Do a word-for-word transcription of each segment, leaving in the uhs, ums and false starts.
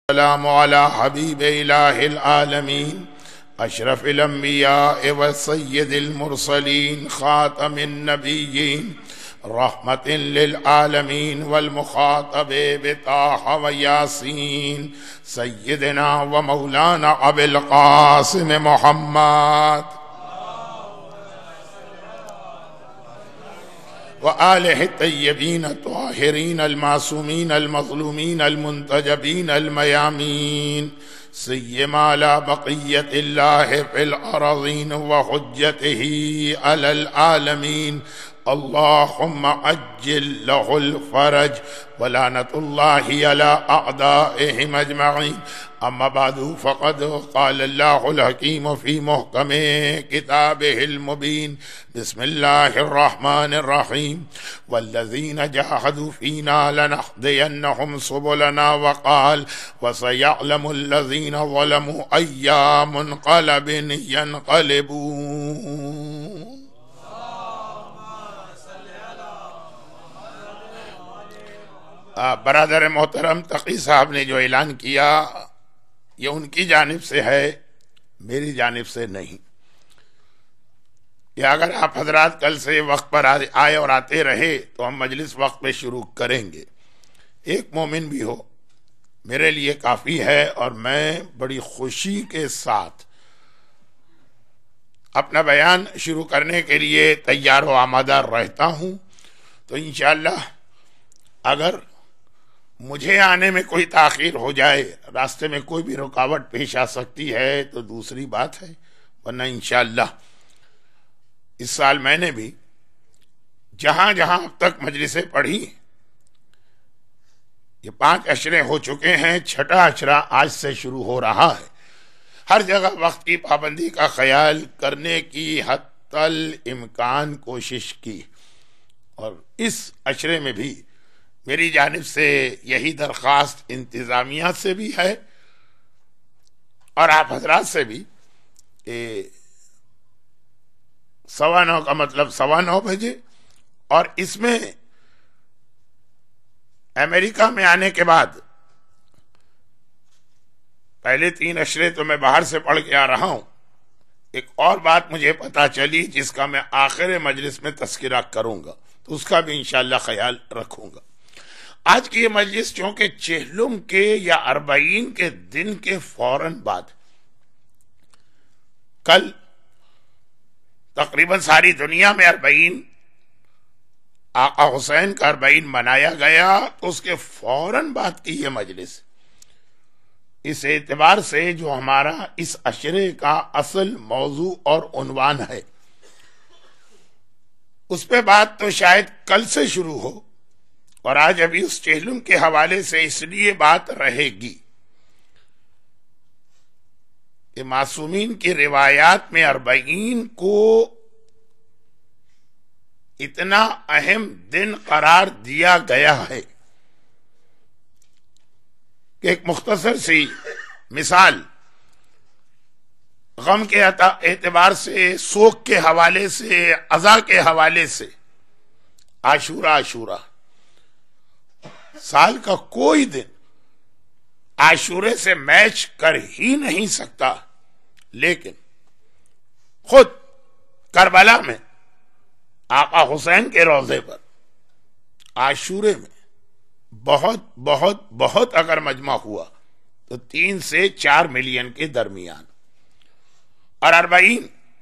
السلام على حبيب إله العالمين أشرف الأنبياء وسيد المرسلين خاتم النبيين رحمة للعالمين والمخاطب بطه وياسين سيدنا ومولانا أبي القاسم محمد وآله الطيبين الطاهرين المعصومين المظلومين المنتجبين الميامين سيما على بقية الله في الأراضين وحجته على العالمين اللهم عجل له الفرج ولعنة الله على أعدائهم أجمعين. أما بعد فقد قال الله الحكيم في محكم كتابه المبين بسم الله الرحمن الرحيم والذين جاهدوا فينا لنهدينهم سبلنا وقال وسيعلم الذين ظلموا أي منقلب ينقلبون. برادر محترم تقی صاحب نے جو اعلان کیا یہ ان کی جانب سے ہے، میری جانب سے نہیں. کہ اگر آپ حضرات کل سے وقت پر آئے اور آتے رہے تو ہم مجلس وقت پہ شروع کریں گے. ایک مومن بھی ہو میرے لیے کافی ہے، اور میں بڑی خوشی کے ساتھ اپنا بیان شروع کرنے کے لیے تیار و آمادہ رہتا ہوں. تو انشاءاللہ اگر مجھے آنے میں کوئی تاخیر ہو جائے، راستے میں کوئی بھی رکاوٹ پیش آ سکتی ہے تو دوسری بات ہے، ورنہ انشاءاللہ اس سال میں نے بھی جہاں جہاں اب تک مجلسیں پڑھی، یہ پانچ اشرے ہو چکے ہیں، چھٹا اشرہ آج سے شروع ہو رہا ہے، ہر جگہ وقت کی پابندی کا خیال کرنے کی حتی الامکان کوشش کی. اور اس اشرے میں بھی میری جانب سے یہی درخواست انتظامیہ سے بھی ہے اور آپ حضرات سے بھی کہ سوا نو کا مطلب سوا نو بجے، اور اس میں امریکہ میں آنے کے بعد پہلے تین اشرے تو میں باہر سے پڑھ کے آ رہا ہوں. ایک اور بات مجھے پتا چلی جس کا میں آخر مجلس میں تذکرہ کروں گا، تو اس کا بھی انشاءاللہ خیال رکھوں گا. آج کی یہ مجلس چونکہ چہلم کے یا اربعین کے دن کے فوراً بعد، کل تقریباً ساری دنیا میں اربعین آقا حسین کا اربعین منایا گیا، تو اس کے فوراً بعد کی یہ مجلس اس اعتبار سے جو ہمارا اس عشرے کا اصل موضوع اور عنوان ہے، اس پہ بات تو شاید کل سے شروع ہو، اور آج ابھی اس چہلم کے حوالے سے اس لیے بات رہے گی کہ معصومین کی روایات میں اربعین کو اتنا اہم دن قرار دیا گیا ہے کہ ایک مختصر سی مثال غم کے اعتبار سے، سوگ کے حوالے سے، عزا کے حوالے سے، عاشورہ عاشورہ سال کا کوئی دن عاشورے سے میچ کر ہی نہیں سکتا، لیکن خود کربلا میں آقا حسین کے روضے پر عاشورے میں بہت بہت بہت اگر مجمع ہوا تو تین سے چار ملین کے درمیان، اور اربعین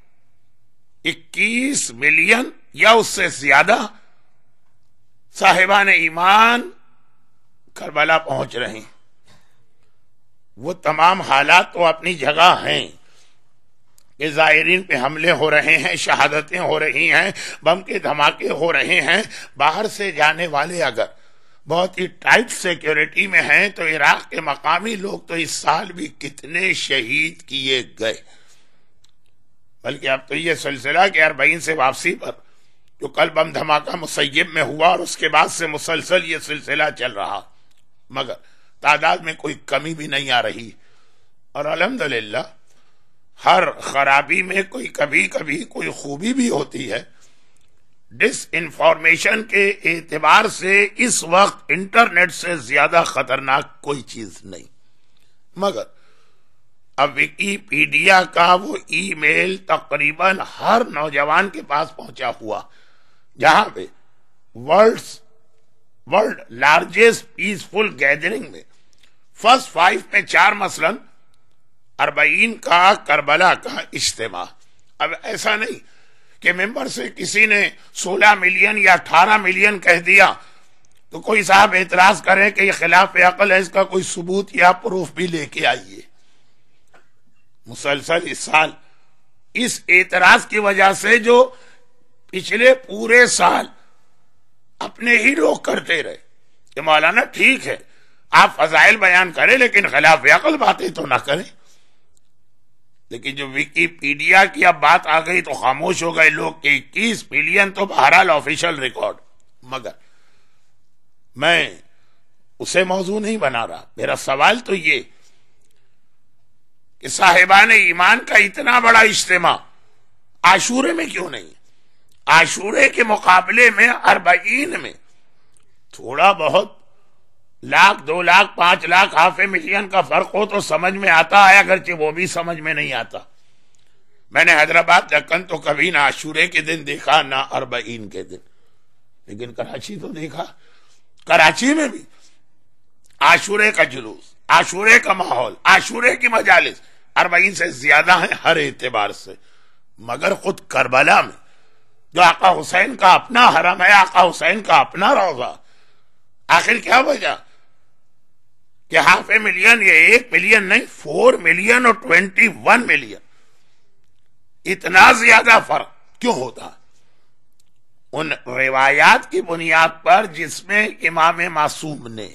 اکیس ملین یا اس سے زیادہ صاحبان ایمان کربلا پہنچ رہے ہیں. وہ تمام حالات تو اپنی جگہ ہیں کہ زائرین پہ حملے ہو رہے ہیں، شہادتیں ہو رہی ہیں، بم کے دھماکے ہو رہے ہیں، باہر سے جانے والے اگر بہت ہی ٹائٹ سیکیورٹی میں ہیں تو عراق کے مقامی لوگ تو اس سال بھی کتنے شہید کیے گئے. بلکہ اب تو یہ سلسلہ کہ اربعین سے واپسی پر جو کل بم دھماکہ مسیب میں ہوا اور اس کے بعد سے مسلسل یہ سلسلہ چل رہا، مگر تعداد میں کوئی کمی بھی نہیں آ رہی. اور الحمدللہ ہر خرابی میں کوئی کبھی کبھی کوئی خوبی بھی ہوتی ہے. ڈس انفارمیشن کے اعتبار سے اس وقت انٹرنیٹ سے زیادہ خطرناک کوئی چیز نہیں. مگر اب ویکیپیڈیا کا وہ ای میل تقریباً ہر نوجوان کے پاس پہنچا ہوا، جہاں پہ world world largest peaceful gathering میں فرسٹ فائیو میں چار مثلاً اربعین کا کربلا کا اجتماع۔ اب ایسا نہیں کہ ممبر سے کسی نے سولہ ملین یا اٹھارہ ملین کہہ دیا تو کوئی صاحب اعتراض کریں کہ یہ خلاف عقل ہے، اس کا کوئی ثبوت یا پروف بھی لے کے آئیے۔ مسلسل اس سال اس اعتراض کی وجہ سے جو پچھلے پورے سال اپنے ہی لوگ کرتے رہے کہ مولانا ٹھیک ہے آپ فضائل بیان کریں لیکن خلاف عقل باتیں تو نہ کریں، لیکن جو ویکیپیڈیا کی اب بات آ گئی تو خاموش ہو گئے لوگ کہ اکیس ملین تو بہرحال آفیشل ریکارڈ۔ مگر میں اسے موضوع نہیں بنا رہا، میرا سوال تو یہ کہ صاحبان ایمان کا اتنا بڑا اجتماع عاشورے میں کیوں نہیں؟ عاشورے کے مقابلے میں اربعین میں تھوڑا بہت لاکھ دو لاکھ پانچ لاکھ ہاف ملین کا فرق ہو تو سمجھ میں آتا ہے، اگرچہ وہ بھی سمجھ میں نہیں آتا۔ میں نے حیدرآباد دکن تو کبھی نہ عاشورے کے دن دیکھا نہ اربعین کے دن، لیکن کراچی تو دیکھا۔ کراچی میں بھی عاشورے کا جلوس، عاشورے کا ماحول، عاشورے کی مجالس اربعین سے زیادہ ہیں ہر اعتبار سے۔ مگر خود کربلا میں جو آقا حسین کا اپنا حرم ہے، آقا حسین کا اپنا روضہ، آخر کیا وجہ کہ ہاف اے ملین یا ایک ملین نہیں، فور ملین اور ٹوینٹی ون ملین اتنا زیادہ فرق کیوں ہوتا؟ ان روایات کی بنیاد پر جس میں امام معصوم نے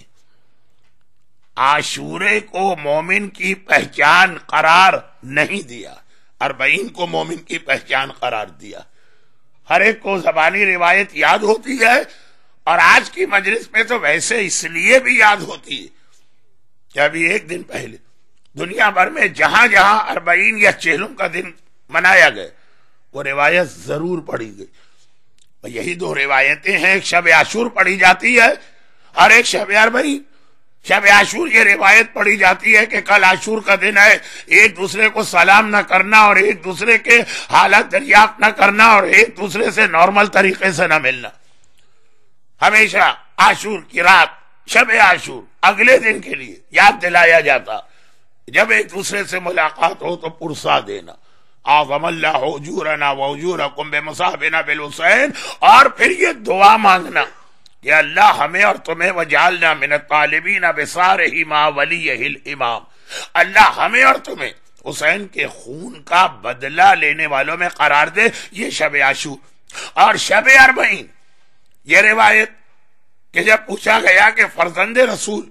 عاشورے کو مومن کی پہچان قرار نہیں دیا، اربعین کو مومن کی پہچان قرار دیا۔ ہر ایک کو زبانی روایت یاد ہوتی ہے، اور آج کی مجلس میں تو ویسے اس لیے بھی یاد ہوتی ہے کہ ابھی ایک دن پہلے دنیا بھر میں جہاں جہاں اربعین یا چہلم کا دن منایا گیا وہ روایت ضرور پڑھی گئی۔ یہی دو روایتیں ہیں، ایک شب عاشور پڑھی جاتی ہے اور ایک شب اربعین۔ شب عاشور یہ روایت پڑھی جاتی ہے کہ کل عاشور کا دن ہے، ایک دوسرے کو سلام نہ کرنا اور ایک دوسرے کے حالت دریافت نہ کرنا اور ایک دوسرے سے نارمل طریقے سے نہ ملنا۔ ہمیشہ عاشور کی رات، شب عاشور، اگلے دن کے لیے یاد دلایا جاتا، جب ایک دوسرے سے ملاقات ہو تو پرسا دینا، اعظم اللہ اجورنا واجورکم بمصابنا بالحسین، اور پھر یہ دعا مانگنا کہ اللہ ہمیں اور تمہیں وجعلنا من الطالبین بصارہ ما ولیہ الامام، اللہ ہمیں اور تمہیں حسین کے خون کا بدلہ لینے والوں میں قرار دے۔ یہ شب عاشور۔ اور شب اربعین یہ روایت کہ جب پوچھا گیا کہ فرزند رسول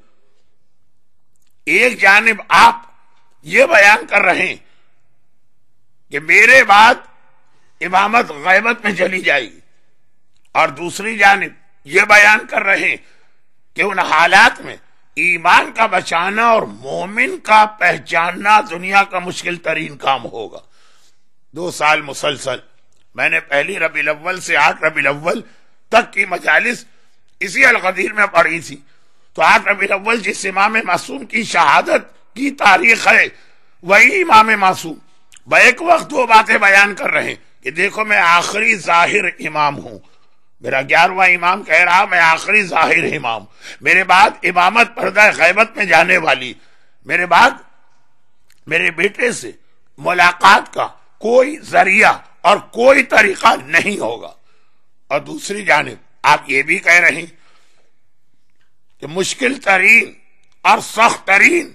ایک جانب آپ یہ بیان کر رہے ہیں کہ میرے بعد امامت غیبت میں چلی جائے گی، اور دوسری جانب یہ بیان کر رہے ہیں کہ ان حالات میں ایمان کا بچانا اور مومن کا پہچاننا دنیا کا مشکل ترین کام ہوگا۔ دو سال مسلسل میں نے پہلی ربیع الاول سے آٹھ ربیع الاول تک کی مجالس اسی الغدیر میں پڑھی تھی، تو آٹھ ربیع الاول جس امام معصوم کی شہادت کی تاریخ ہے وہی امام معصوم بیک وقت وہ باتیں بیان کر رہے ہیں کہ دیکھو میں آخری ظاہر امام ہوں، میرا گیارہواں امام کہہ رہا میں آخری ظاہر امام، میرے بعد امامت پردہ غیبت میں جانے والی، میرے بعد میرے بیٹے سے ملاقات کا کوئی ذریعہ اور کوئی طریقہ نہیں ہوگا۔ اور دوسری جانب آپ یہ بھی کہہ رہے ہیں کہ مشکل ترین اور سخت ترین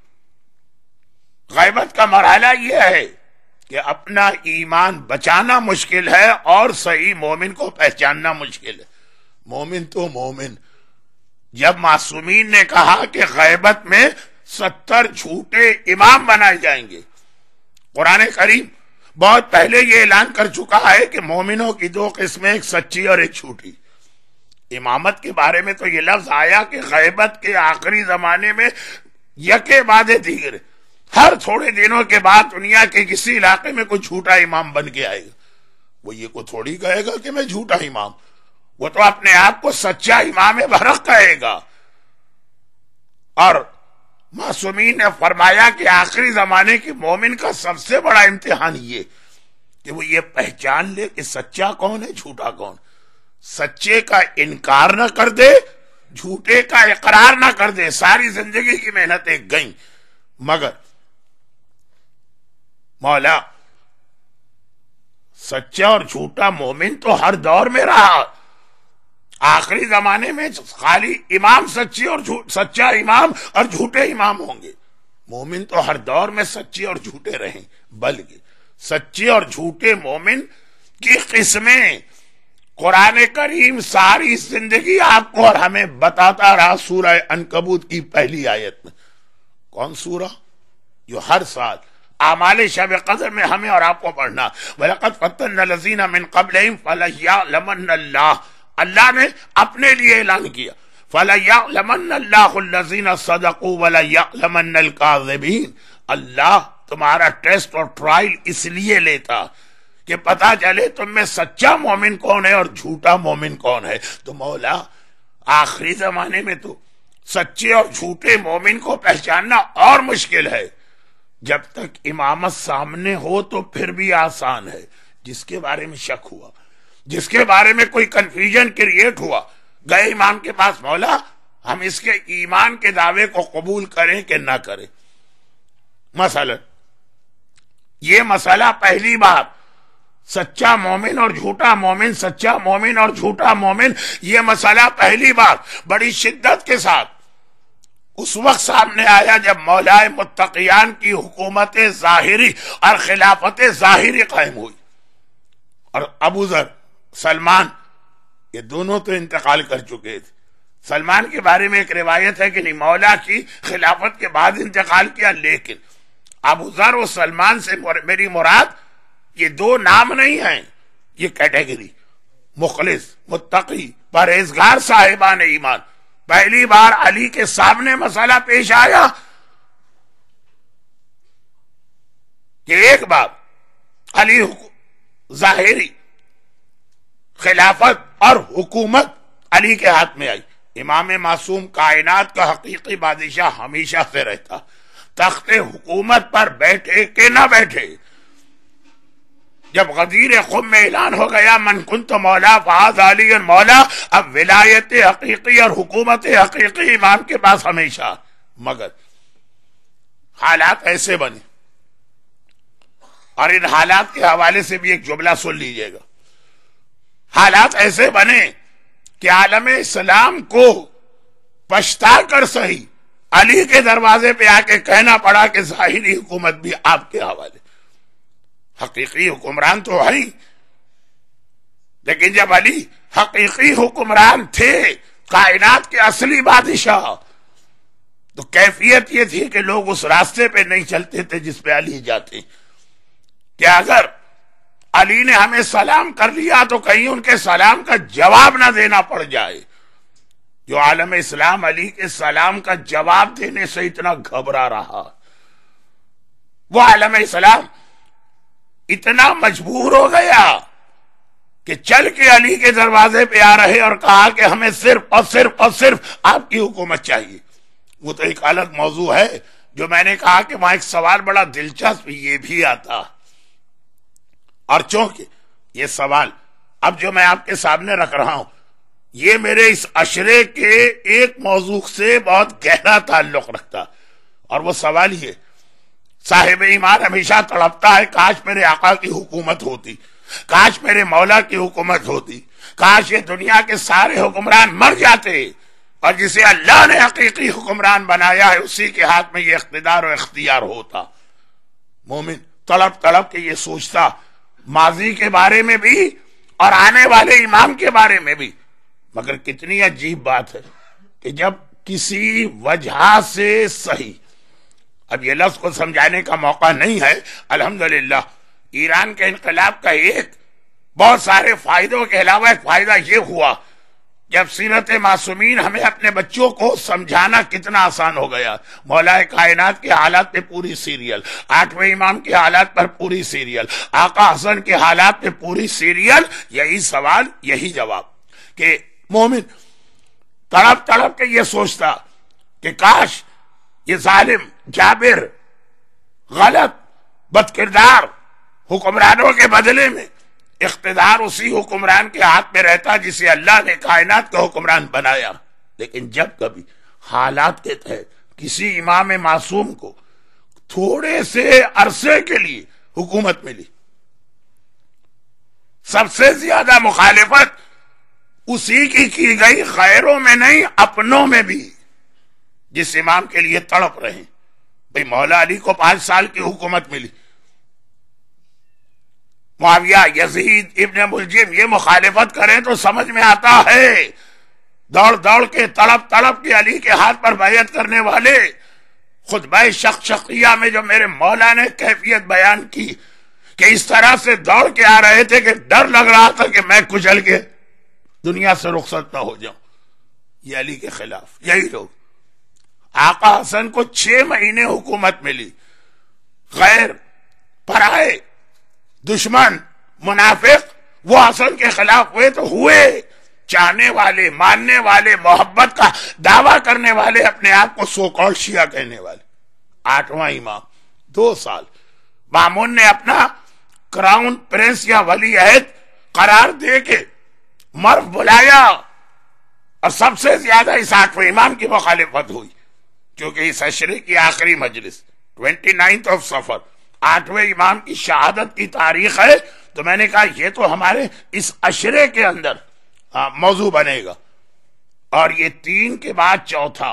غیبت کا مرحلہ یہ ہے کہ اپنا ایمان بچانا مشکل ہے اور صحیح مومن کو پہچاننا مشکل ہے۔ مومن تو مومن، جب معصومین نے کہا کہ غیبت میں ستر جھوٹے امام بنائے جائیں گے، قرآن کریم بہت پہلے یہ اعلان کر چکا ہے کہ مومنوں کی دو قسمیں، ایک سچی اور ایک جھوٹی۔ امامت کے بارے میں تو یہ لفظ آیا کہ غیبت کے آخری زمانے میں یکے بعد دیگر ہر تھوڑے دنوں کے بعد دنیا کے کسی علاقے میں کوئی جھوٹا امام بن کے آئے گا۔ وہ یہ کو تھوڑی کہے گا کہ میں جھوٹا امام، وہ تو اپنے آپ کو سچا امام برحق کہے گا۔ اور मासूमीन ने फरमाया कि आखिरी जमाने के मोमिन का सबसे बड़ा इम्तिहान ये कि वो ये पहचान ले कि सच्चा कौन है, झूठा कौन। सच्चे का इनकार न कर दे, झूठे का इकरार न कर दे। सारी जिंदगी की मेहनतें गई, मगर मौला सच्चा और झूठा मोमिन तो हर दौर में रहा। आखिरी जमाने में खाली इमाम सच्चे और झूठ, सच्चा इमाम और झूठे इमाम होंगे। मोमिन तो हर दौर में सच्चे और झूठे रहे, बल्कि सच्चे और झूठे मोमिन की किस्में कुरान करीम सारी जिंदगी आपको और हमें बताता रहा। सूरह अनकबूत की पहली आयत में, कौन सूरह जो हर साल आमाले शब कदर में हमें और आपको पढ़ना, वलक़द फ़त्तन्ना लज़ीना मिन क़ब्लिहिम फ़लयअलमन्नल्लाह, अल्लाह ने अपने लिए ऐलान किया, फ़लयअलमन्नल्लाहु लज़ीना सदक़ू वलयअलमन्नल काज़िबीन। अल्लाह तुम्हारा टेस्ट और ट्रायल इसलिए लेता कि पता चले तुम में सच्चा मोमिन कौन है और झूठा मोमिन कौन है। तो मौला आखिरी जमाने में तो सच्चे और झूठे मोमिन को पहचानना और मुश्किल है। जब तक इमामत सामने हो तो फिर भी आसान है। जिसके बारे में शक हुआ, जिसके बारे में कोई कंफ्यूजन क्रिएट हुआ, गए इमाम के पास, मौला हम इसके ईमान के दावे को कबूल करें कि ना करें। मसलन ये मसला पहली बार सच्चा मोमिन और झूठा मोमिन, सच्चा मोमिन और झूठा मोमिन, ये मसला पहली बार बड़ी शिद्दत के साथ उस वक्त सामने आया जब मौलाए मुत्तकियान की हुकूमत ज़ाहिरी और खिलाफत ज़ाहिरी कायम हुई। और अबू ज़र, सलमान, ये दोनों तो इंतकाल कर चुके थे। सलमान के बारे में एक रिवायत है कि नहीं, मौला की खिलाफत के बाद इंतकाल किया, लेकिन अबू ज़र और सलमान से मेरी मुराद ये दो नाम नहीं है, ये कैटेगरी। मुखलिस, मुत्तकी, परहेजगार साहिबान ईमान। पहली बार अली के सामने मसला पेश आया कि एक बार अली ज़ाहिरी खिलाफत और हुकूमत अली के हाथ में आई। इमाम मासूम कायनात का हकीकी बादशाह हमेशा से रहता, तख्ते हुकूमत पर बैठे के ना बैठे। जब गदीर खुम में ऐलान हो गया मन कुंत मौला फाज अली मौला, अब विलायत हकीकी और हुकूमत हकीकी इमाम के पास हमेशा। मगर हालात ऐसे बने, और इन हालात के हवाले से भी एक जुमला सुन लीजिएगा। हालात ऐसे बने कि आलम इस्लाम को पछता कर सही अली के दरवाजे पे आके कहना पड़ा कि ज़ाहिरी हुकूमत भी आपके हवाले। हकीकी हुक्मरान तो है, लेकिन जब अली हकीकी हुक्मरान थे, कायनात के असली बादशाह, तो कैफियत ये थी कि लोग उस रास्ते पे नहीं चलते थे जिस पे अली जाते। कि अगर अली ने हमें सलाम कर लिया तो कहीं उनके सलाम का जवाब ना देना पड़ जाए। जो आलम इस्लाम अली के सलाम का जवाब देने से इतना घबरा रहा, वो आलम इस्लाम इतना मजबूर हो गया कि चल के अली के दरवाजे पे आ रहे और कहा कि हमें सिर्फ और सिर्फ और सिर्फ आपकी हुकूमत चाहिए। वो तो एक अलग मौजू है जो मैंने कहा कि वहां एक सवाल बड़ा दिलचस्प ये भी आता, और चूंकि ये सवाल अब जो मैं आपके सामने रख रहा हूं ये मेरे इस अशरे के एक मौजू से बहुत गहरा ताल्लुक रखता, और वो सवाल ये, साहिब ईमान हमेशा तड़पता है काश मेरे आका की हुकूमत होती, काश मेरे मौला की हुकूमत होती, काश ये दुनिया के सारे हुक्मरान मर जाते और जिसे अल्लाह ने हकीकी हुक्मरान बनाया है उसी के हाथ में ये इख्तिदार और इख्तियार होता। मोमिन तड़प तड़प के ये सोचता, माजी के बारे में भी और आने वाले इमाम के बारे में भी। मगर कितनी अजीब बात है कि जब किसी वजह से सही, अब ये लफ्ज को समझाने का मौका नहीं है, अल्हम्दुलिल्लाह ईरान के इनकलाब का एक बहुत सारे फायदों के अलावा एक फायदा ये हुआ जब सीरत मासूमीन हमें अपने बच्चों को समझाना कितना आसान हो गया। मौलाए कायनात के हालात पे पूरी सीरियल, आठवें इमाम के हालात पर पूरी सीरियल, आका हसन के हालात पे पूरी सीरियल, यही सवाल यही जवाब कि मोमिन तड़प तड़प के ये सोचता कि काश یہ ظالم جابر غلط بد کردار حکمرانوں کے بدلے میں اقتدار اسی حکمران کے ہاتھ میں رہتا جسے اللہ نے کائنات کا حکمران بنایا. لیکن جب کبھی حالات کے تحت کسی امام معصوم کو تھوڑے سے عرصے کے لیے حکومت ملی، سب سے زیادہ مخالفت اسی کی کی گئی، غیروں میں نہیں اپنوں میں بھی، جس امام کے لیے تڑپ رہے. بھئی مولا علی کو پانچ سال کی حکومت ملی، معاویہ، یزید، ابن ملجم یہ مخالفت کریں تو سمجھ میں آتا ہے. دوڑ دوڑ کے تڑپ تڑپ کے علی کے ہاتھ پر بیعت کرنے والے، خطبہ شقشقیہ میں جو میرے مولا نے کیفیت بیان کی کہ اس طرح سے دوڑ کے آ رہے تھے کہ ڈر لگ رہا تھا کہ میں کچل کے دنیا سے رخصت نہ ہو جاؤں. یہ علی کے خلاف یہی لوگ. آقا حسن کو چھ مہینے حکومت ملی، غیر پرائے دشمن منافق وہ حسن کے خلاف ہوئے تو ہوئے. چاہنے والے، ماننے والے، محبت کا دعویٰ کرنے والے، اپنے آپ کو سو کال شیعہ کہنے والے. آٹھواں امام دو سال مامون نے اپنا کراؤن پرنس یا ولی عہد قرار دے کے مرف بلایا، اور سب سے زیادہ اس آٹھویں امام کی مخالفت ہوئی، کیونکہ اس عشرے کی آخری مجلس ٹوینٹی نائنتھ آف سفر آٹھویں امام کی شہادت کی تاریخ ہے. تو میں نے کہا یہ تو ہمارے اس عشرے کے اندر موضوع بنے گا. اور یہ تین کے بعد چوتھا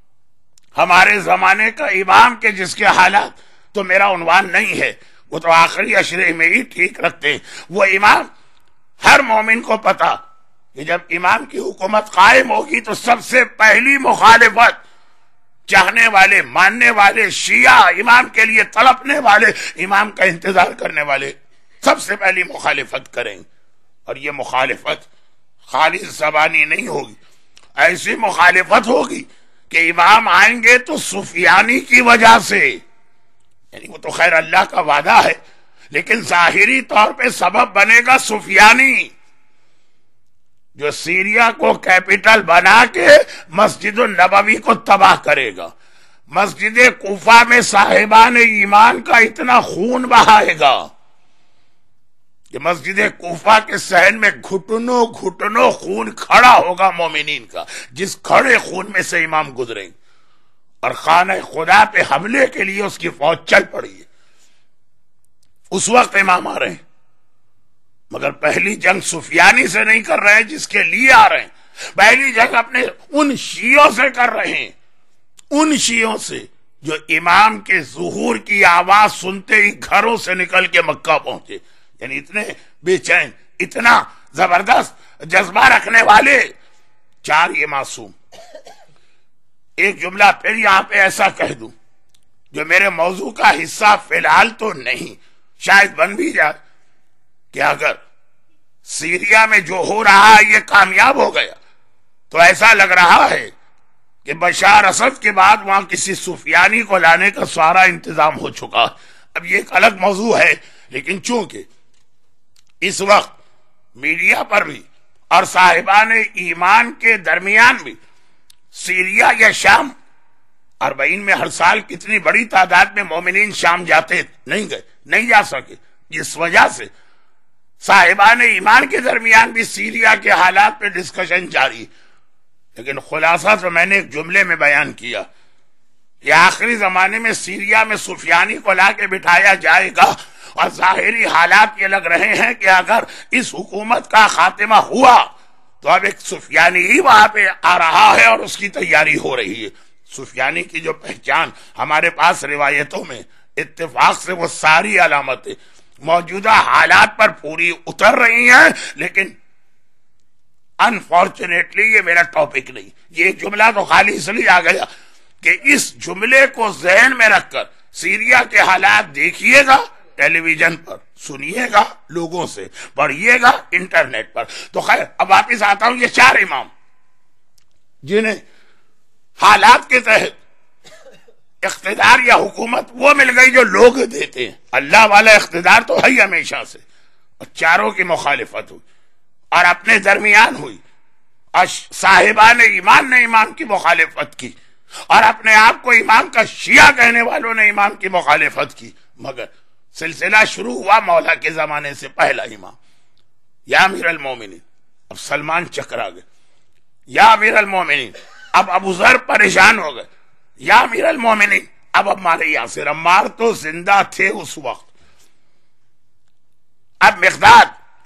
ہمارے زمانے کا امام کے جس کے حالات تو میرا عنوان نہیں ہے، وہ تو آخری عشرے میں ہی ٹھیک رکھتے ہیں. وہ امام ہر مومن کو پتا کہ جب امام کی حکومت قائم ہوگی تو سب سے پہلی مخالفت چاہنے والے، ماننے والے، شیعہ، امام کے لیے تڑپنے والے، امام کا انتظار کرنے والے سب سے پہلی مخالفت کریں. اور یہ مخالفت خالص زبانی نہیں ہوگی، ایسی مخالفت ہوگی کہ امام آئیں گے تو سفیانی کی وجہ سے، یعنی وہ تو خیر اللہ کا وعدہ ہے لیکن ظاہری طور پہ سبب بنے گا سفیانی، جو سیریا کو کیپٹل بنا کے مسجد النبوی کو تباہ کرے گا، مسجد کوفہ میں صاحبان ایمان کا اتنا خون بہائے گا کہ مسجد کوفہ کے صحن میں گھٹنوں گھٹنوں خون کھڑا ہوگا مومنین کا، جس کھڑے خون میں سے امام گزریں. اور خانہ خدا پہ حملے کے لیے اس کی فوج چل پڑی ہے. اس وقت امام آ رہے ہیں، مگر پہلی جنگ سفیانی سے نہیں کر رہے ہیں جس کے لیے آ رہے ہیں، پہلی جنگ اپنے ان شیعوں سے کر رہے ہیں، ان شیعوں سے جو امام کے ظہور کی آواز سنتے ہی گھروں سے نکل کے مکہ پہنچے. یعنی اتنے بے چین، اتنا زبردست جذبہ رکھنے والے چار یہ معصوم. ایک جملہ پھر یہاں پہ ایسا کہہ دوں جو میرے موضوع کا حصہ فی الحال تو نہیں، شاید بن بھی جائے، کہ اگر سیریا میں جو ہو رہا ہے یہ کامیاب ہو گیا تو ایسا لگ رہا ہے کہ بشار اسد کے بعد وہاں کسی سفیانی کو لانے کا سارا انتظام ہو چکا. اب یہ ایک الگ موضوع ہے، لیکن چونکہ اس وقت میڈیا پر بھی اور صاحبان ایمان کے درمیان بھی سیریا یا شام، اربعین میں ہر سال کتنی بڑی تعداد میں مومنین شام جاتے، نہیں گئے، نہیں جا سکے، جس وجہ سے صاحبان ایمان کے درمیان بھی سیریا کے حالات پہ ڈسکشن جاری. لیکن خلاصہ تو میں نے ایک جملے میں بیان کیا کہ آخری زمانے میں سیریا میں سفیانی کو لا کے بٹھایا جائے گا، اور ظاہری حالات یہ لگ رہے ہیں کہ اگر اس حکومت کا خاتمہ ہوا تو اب ایک سفیانی ہی وہاں پہ آ رہا ہے اور اس کی تیاری ہو رہی ہے. سفیانی کی جو پہچان ہمارے پاس روایتوں میں اتفاق سے وہ ساری علامتیں موجودہ حالات پر پوری اتر رہی ہیں، لیکن انفارچونیٹلی یہ میرا ٹاپک نہیں. یہ جملہ تو خالی اس لیے آ گیا کہ اس جملے کو ذہن میں رکھ کر سیریا کے حالات دیکھیے گا، ٹیلی ویژن پر سنیے گا، لوگوں سے پڑھیے گا، انٹرنیٹ پر. تو خیر اب واپس آتا ہوں. یہ چار امام جنہیں حالات کے تحت اقتدار یا حکومت وہ مل گئی جو لوگ دیتے ہیں، اللہ والا اقتدار تو ہے ہی ہمیشہ سے، اور چاروں کی مخالفت ہوئی اور اپنے درمیان ہوئی، اور صاحبان ایمان نے ایمان کی مخالفت کی. اور اپنے آپ کو امام کا شیعہ کہنے والوں نے امام کی مخالفت کی، مگر سلسلہ شروع ہوا مولا کے زمانے سے پہلا امام یا امیر المومنین. اب سلمان چکرا گئے، یا امیر المومنین. اب ابو ذر پریشان ہو گئے، یا امیر المومنین. اب عمار یاسر، عمار تو زندہ تھے اس وقت. اب مقداد،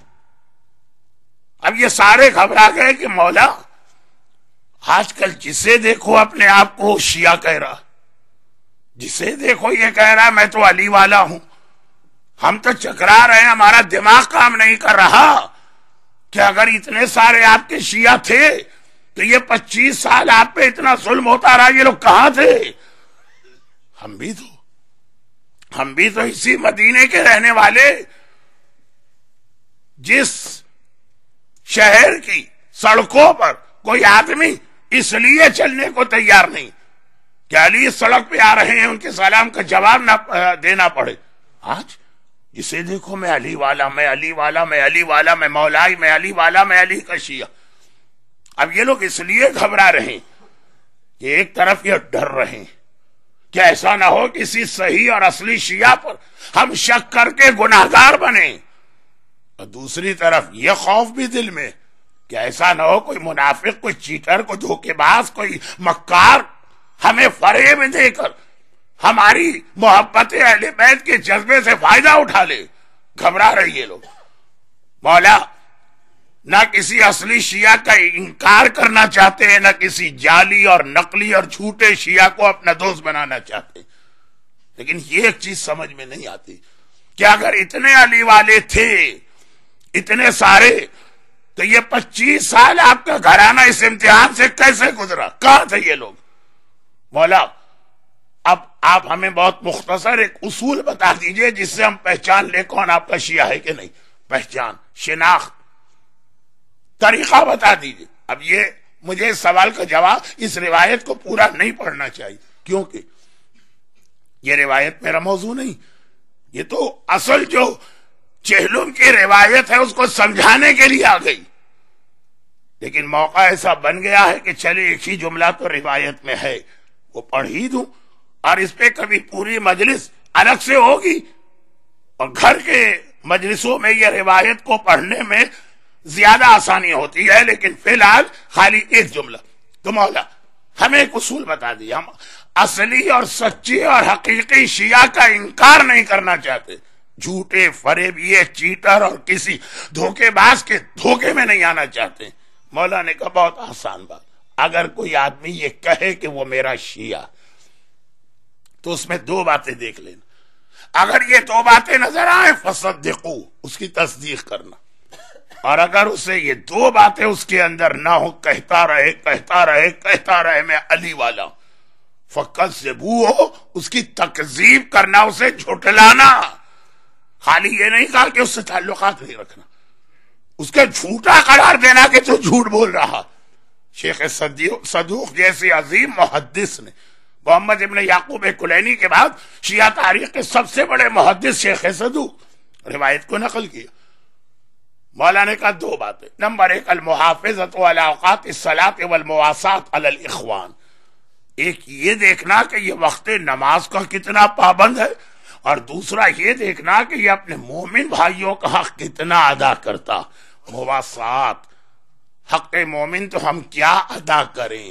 اب یہ سارے گھبرا گئے کہ مولا آج کل جسے دیکھو اپنے آپ کو شیعہ کہہ رہا، جسے دیکھو یہ کہہ رہا میں تو علی والا ہوں. ہم تو چکرا رہے ہیں، ہمارا دماغ کام نہیں کر رہا کہ اگر اتنے سارے آپ کے شیعہ تھے تو یہ پچیس سال آپ پہ اتنا ظلم ہوتا رہا، یہ لوگ کہاں تھے؟ ہم بھی تو ہم بھی تو اسی مدینے کے رہنے والے. جس شہر کی سڑکوں پر کوئی آدمی اس لیے چلنے کو تیار نہیں کہ علی سڑک پہ آ رہے ہیں ان کے سلام کا جواب نہ دینا پڑے، آج جسے دیکھو میں علی والا، میں علی والا، میں علی والا، میں مولائی، میں علی والا، میں علی کا شیعہ. اب یہ لوگ اس لیے گھبرا رہے ہیں کہ ایک طرف یہ ڈر رہے ہیں کہ ایسا نہ ہو کسی صحیح اور اصلی شیعہ پر ہم شک کر کے گناہگار بنیں، اور دوسری طرف یہ خوف بھی دل میں کہ ایسا نہ ہو کوئی منافق، کوئی چیٹر، کوئی دھوکے باز، کوئی مکار ہمیں فریب دے کر ہماری محبت اہل بیت کے جذبے سے فائدہ اٹھا لے. گھبرا رہی ہے لوگ. مولا نہ کسی اصلی شیعہ کا انکار کرنا چاہتے ہیں، نہ کسی جعلی اور نقلی اور جھوٹے شیعہ کو اپنا دوست بنانا چاہتے، لیکن یہ ایک چیز سمجھ میں نہیں آتی کہ اگر اتنے علی والے تھے، اتنے سارے، تو یہ پچیس سال آپ کا گھرانہ اس امتحان سے کیسے گزرا؟ کہاں تھے یہ لوگ؟ مولا اب آپ ہمیں بہت مختصر ایک اصول بتا دیجئے جس سے ہم پہچان لیں کون آپ کا شیعہ ہے کہ نہیں. پہچان، شناخت، طریقہ بتا دیجئے. اب یہ مجھے اس سوال کا جواب اس روایت کو پورا نہیں پڑھنا چاہیے، کیونکہ یہ روایت میرا موضوع نہیں، یہ تو اصل جو چہلم کی روایت ہے اس کو سمجھانے کے لیے آ گئی. لیکن موقع ایسا بن گیا ہے کہ چلے ایک ہی جملہ تو روایت میں ہے وہ پڑھ ہی دوں، اور اس پہ کبھی پوری مجلس الگ سے ہوگی، اور گھر کے مجلسوں میں یہ روایت کو پڑھنے میں زیادہ آسانی ہوتی ہے. لیکن فی الحال خالی ایک جملہ. تو مولا ہمیں ایک اصول بتا دیا، ہم اصلی اور سچی اور حقیقی شیعہ کا انکار نہیں کرنا چاہتے، جھوٹے فریبیے چیٹر اور کسی دھوکے باز کے دھوکے میں نہیں آنا چاہتے. مولا نے کہا بہت آسان بات، اگر کوئی آدمی یہ کہے کہ وہ میرا شیعہ، تو اس میں دو باتیں دیکھ لینا. اگر یہ دو باتیں نظر آئیں فصدقو، اس کی تصدیق کرنا، اور اگر اسے یہ دو باتیں اس کے اندر نہ ہو، کہتا رہے کہتا رہے کہتا رہے میں علی والا، فکذبوہ، ہو اس کی تکذیب کرنا، اسے جھٹلانا. خالی یہ نہیں کہا کہ اس سے تعلقات نہیں رکھنا، اس کے جھوٹا قرار دینا کہ تو جھوٹ بول رہا. شیخ صدوق جیسے عظیم محدث نے، محمد ابن یعقوب کلینی کے بعد شیعہ تاریخ کے سب سے بڑے محدث شیخ صدوق، روایت کو نقل کیا. مولا نے کہا دو باتیں. نمبر ایک، المحافظۃ علی اوقات الصلاۃ والمواساۃ علی الاخوان. ایک یہ دیکھنا کہ یہ وقت نماز کا کتنا پابند ہے، اور دوسرا یہ دیکھنا کہ یہ اپنے مومن بھائیوں کا حق کتنا ادا کرتا. مواسات، حق مومن تو ہم کیا ادا کریں؟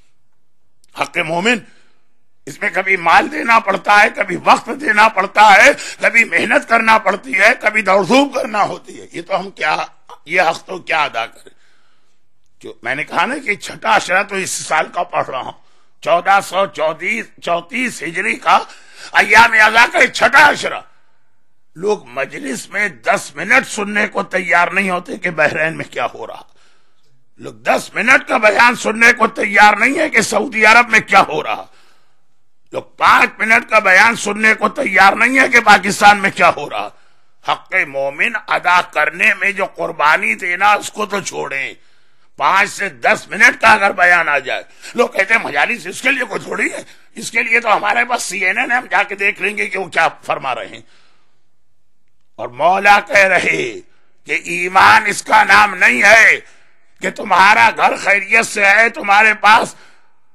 حق مومن اس میں کبھی مال دینا پڑتا ہے، کبھی وقت دینا پڑتا ہے، کبھی محنت کرنا پڑتی ہے، کبھی دوڑ دھوپ کرنا ہوتی ہے. یہ تو ہم کیا، یہ حق تو کیا ادا کریں؟ جو میں نے کہا نا کہ چھٹا عشرہ تو اس سال کا پڑھ رہا ہوں، چودہ سو چودیس چونتیس ہجری کا ایام اعضا کا چھٹا عشرہ. لوگ مجلس میں دس منٹ سننے کو تیار نہیں ہوتے کہ بحرین میں کیا ہو رہا، لوگ دس منٹ کا بیان سننے کو تیار نہیں ہے کہ سعودی عرب میں کیا ہو رہا، لوگ پانچ منٹ کا بیان سننے کو تیار نہیں ہے کہ پاکستان میں کیا ہو رہا. حق مومن ادا کرنے میں جو قربانی دینا اس کو تو چھوڑیں. پانچ سے دس منٹ کا اگر بیان آ جائے، لوگ کہتے ہیں مجالس اس کے لیے کوئی تھوڑی ہے، اس کے لیے تو ہمارے پاس سی این این ہے، ہم جا کے دیکھ لیں گے کہ وہ کیا فرما رہے ہیں. اور مولا کہہ رہے کہ ایمان اس کا نام نہیں ہے کہ تمہارا گھر خیریت سے ہے، تمہارے پاس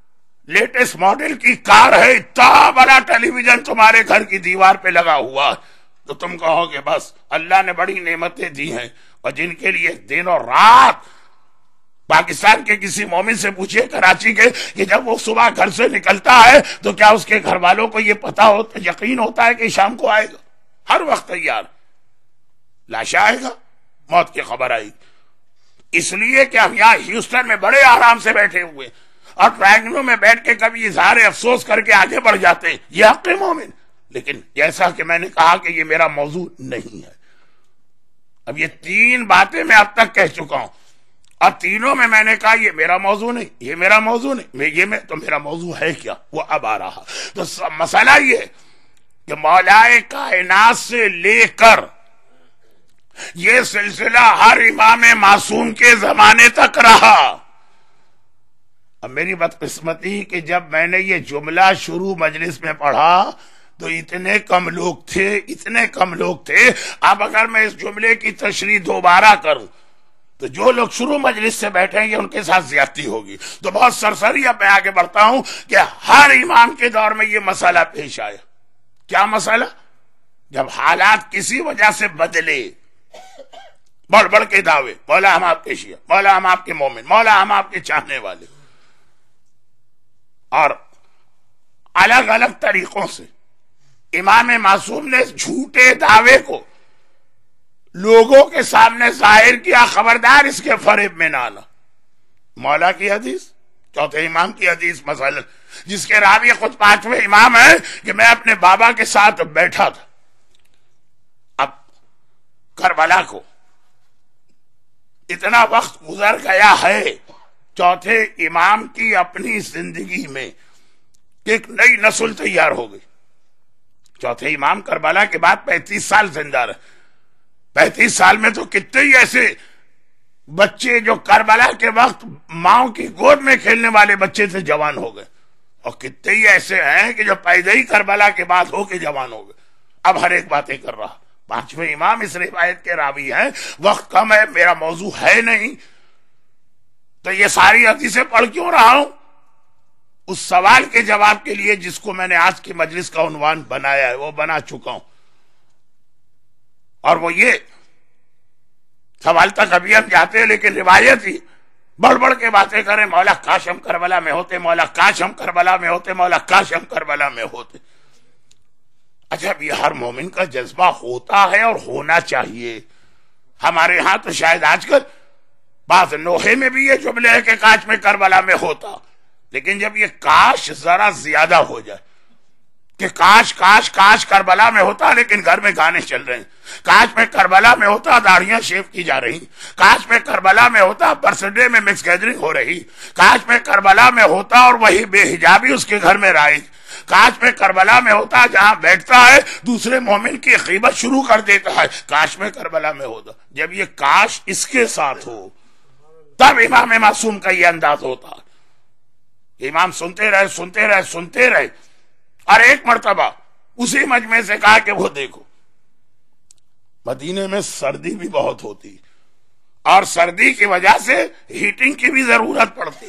لیٹسٹ ماڈل کی کار ہے، اتنا بڑا ٹیلی ویژن تمہارے گھر کی دیوار پہ لگا ہوا، تو تم کہو گے بس اللہ نے بڑی نعمتیں دی ہیں، اور جن کے لیے دن اور رات، پاکستان کے کسی مومن سے پوچھئے کراچی کے کہ جب وہ صبح گھر سے نکلتا ہے تو کیا اس کے گھر والوں کو یہ پتا ہوتا، یقین ہوتا ہے کہ شام کو آئے گا؟ ہر وقت تیار، لاشا آئے گا، موت کی خبر آئی، اس لیے کہ ہم یہاں ہیوسٹن میں بڑے آرام سے بیٹھے ہوئے اور ٹرائنگلوں میں بیٹھ کے کبھی اظہار افسوس کر کے آگے بڑھ جاتے ہیں، یہ حق مومن۔ لیکن جیسا کہ میں نے کہا کہ یہ میرا موضوع نہیں ہے، اب یہ تین باتیں میں اب تک کہہ چکا ہوں، اور تینوں میں میں نے کہا یہ میرا موضوع نہیں، یہ میرا موضوع نہیں، میں یہ میں تو میرا موضوع ہے کیا؟ وہ اب آ رہا۔ تو مسئلہ یہ کہ مولا کائنات سے لے کر یہ سلسلہ ہر امام معصوم کے زمانے تک رہا۔ اب میری بدقسمتی کہ جب میں نے یہ جملہ شروع مجلس میں پڑھا تو اتنے کم لوگ تھے، اتنے کم لوگ تھے، اب اگر میں اس جملے کی تشریح دوبارہ کروں تو جو لوگ شروع مجلس سے بیٹھیں گے ان کے ساتھ زیادتی ہوگی۔ تو بہت سرسری اب میں آگے بڑھتا ہوں کہ ہر امام کے دور میں یہ مسئلہ پیش آیا۔ کیا مسئلہ؟ جب حالات کسی وجہ سے بدلے، بڑھ بڑھ کے دعوے، مولا ہم آپ کے شیعہ، مولا ہم آپ کے مومن، مولا ہم آپ کے چاہنے والے، اور الگ الگ طریقوں سے امام معصوم نے جھوٹے دعوے کو لوگوں کے سامنے ظاہر کیا، خبردار اس کے فریب میں نہ آنا۔ مولا کی حدیث، چوتھے امام کی حدیث مثلا، جس کے راوی خود پانچویں امام ہے کہ میں اپنے بابا کے ساتھ بیٹھا تھا۔ اب کربلا کو اتنا وقت گزر گیا ہے چوتھے امام کی اپنی زندگی میں کہ ایک نئی نسل تیار ہو گئی۔ چوتھے امام کربلا کے بعد پینتیس سال زندہ رہے۔ پینتیس سال میں تو کتنے ہی ایسے بچے جو کربلا کے وقت ماں کی گود میں کھیلنے والے بچے سے جوان ہو گئے، اور کتنے ہی ایسے ہیں کہ جو پیدا ہی کربلا کے بعد ہو کے جوان ہو گئے۔ اب ہر ایک باتیں کر رہا، پانچویں امام اس روایت کے راوی ہیں، وقت کم ہے، میرا موضوع ہے نہیں، تو یہ ساری حدیثیں پڑھ کیوں رہا ہوں؟ اس سوال کے جواب کے لیے جس کو میں نے آج کی مجلس کا عنوان بنایا ہے، وہ بنا چکا ہوں، اور وہ یہ سوال تک ابھی ہم جاتے ہیں، لیکن روایت ہی بڑھ بڑھ کے باتیں کریں، مولا کاش ہم کربلا میں ہوتے، مولا کاش ہم کربلا میں ہوتے، مولا کاش ہم کربلا میں ہوتے۔ اچھا، یہ ہر مومن کا جذبہ ہوتا ہے اور ہونا چاہیے۔ ہمارے ہاں تو شاید آج کل بعض نوحے میں بھی یہ جملے ہے کہ کاش میں کربلا میں ہوتا، لیکن جب یہ کاش ذرا زیادہ ہو جائے کہ کاش کاش کاش کربلا میں ہوتا لیکن گھر میں گانے چل رہے ہیں، کاش میں کربلا میں ہوتا داڑیاں شیو کی جا رہی، کاش میں کربلا میں ہوتا برتھ ڈے میں مکس گیدرنگ ہو رہی، کاش میں کربلا میں ہوتا اور وہی بے حجابی اس کے گھر میں رائج، کاش میں کربلا میں ہوتا جہاں بیٹھتا ہے دوسرے مومن کی غیبت شروع کر دیتا ہے، کاش میں کربلا میں ہوتا۔ جب یہ کاش اس کے ساتھ ہو تب امام معصوم کا یہ انداز ہوتا۔ امام سنتے رہے سنتے رہے سنتے رہے اور ایک مرتبہ اسی مجمع سے کہا کہ وہ دیکھو مدینے میں سردی بھی بہت ہوتی، اور سردی کی وجہ سے ہیٹنگ کی بھی ضرورت پڑتی۔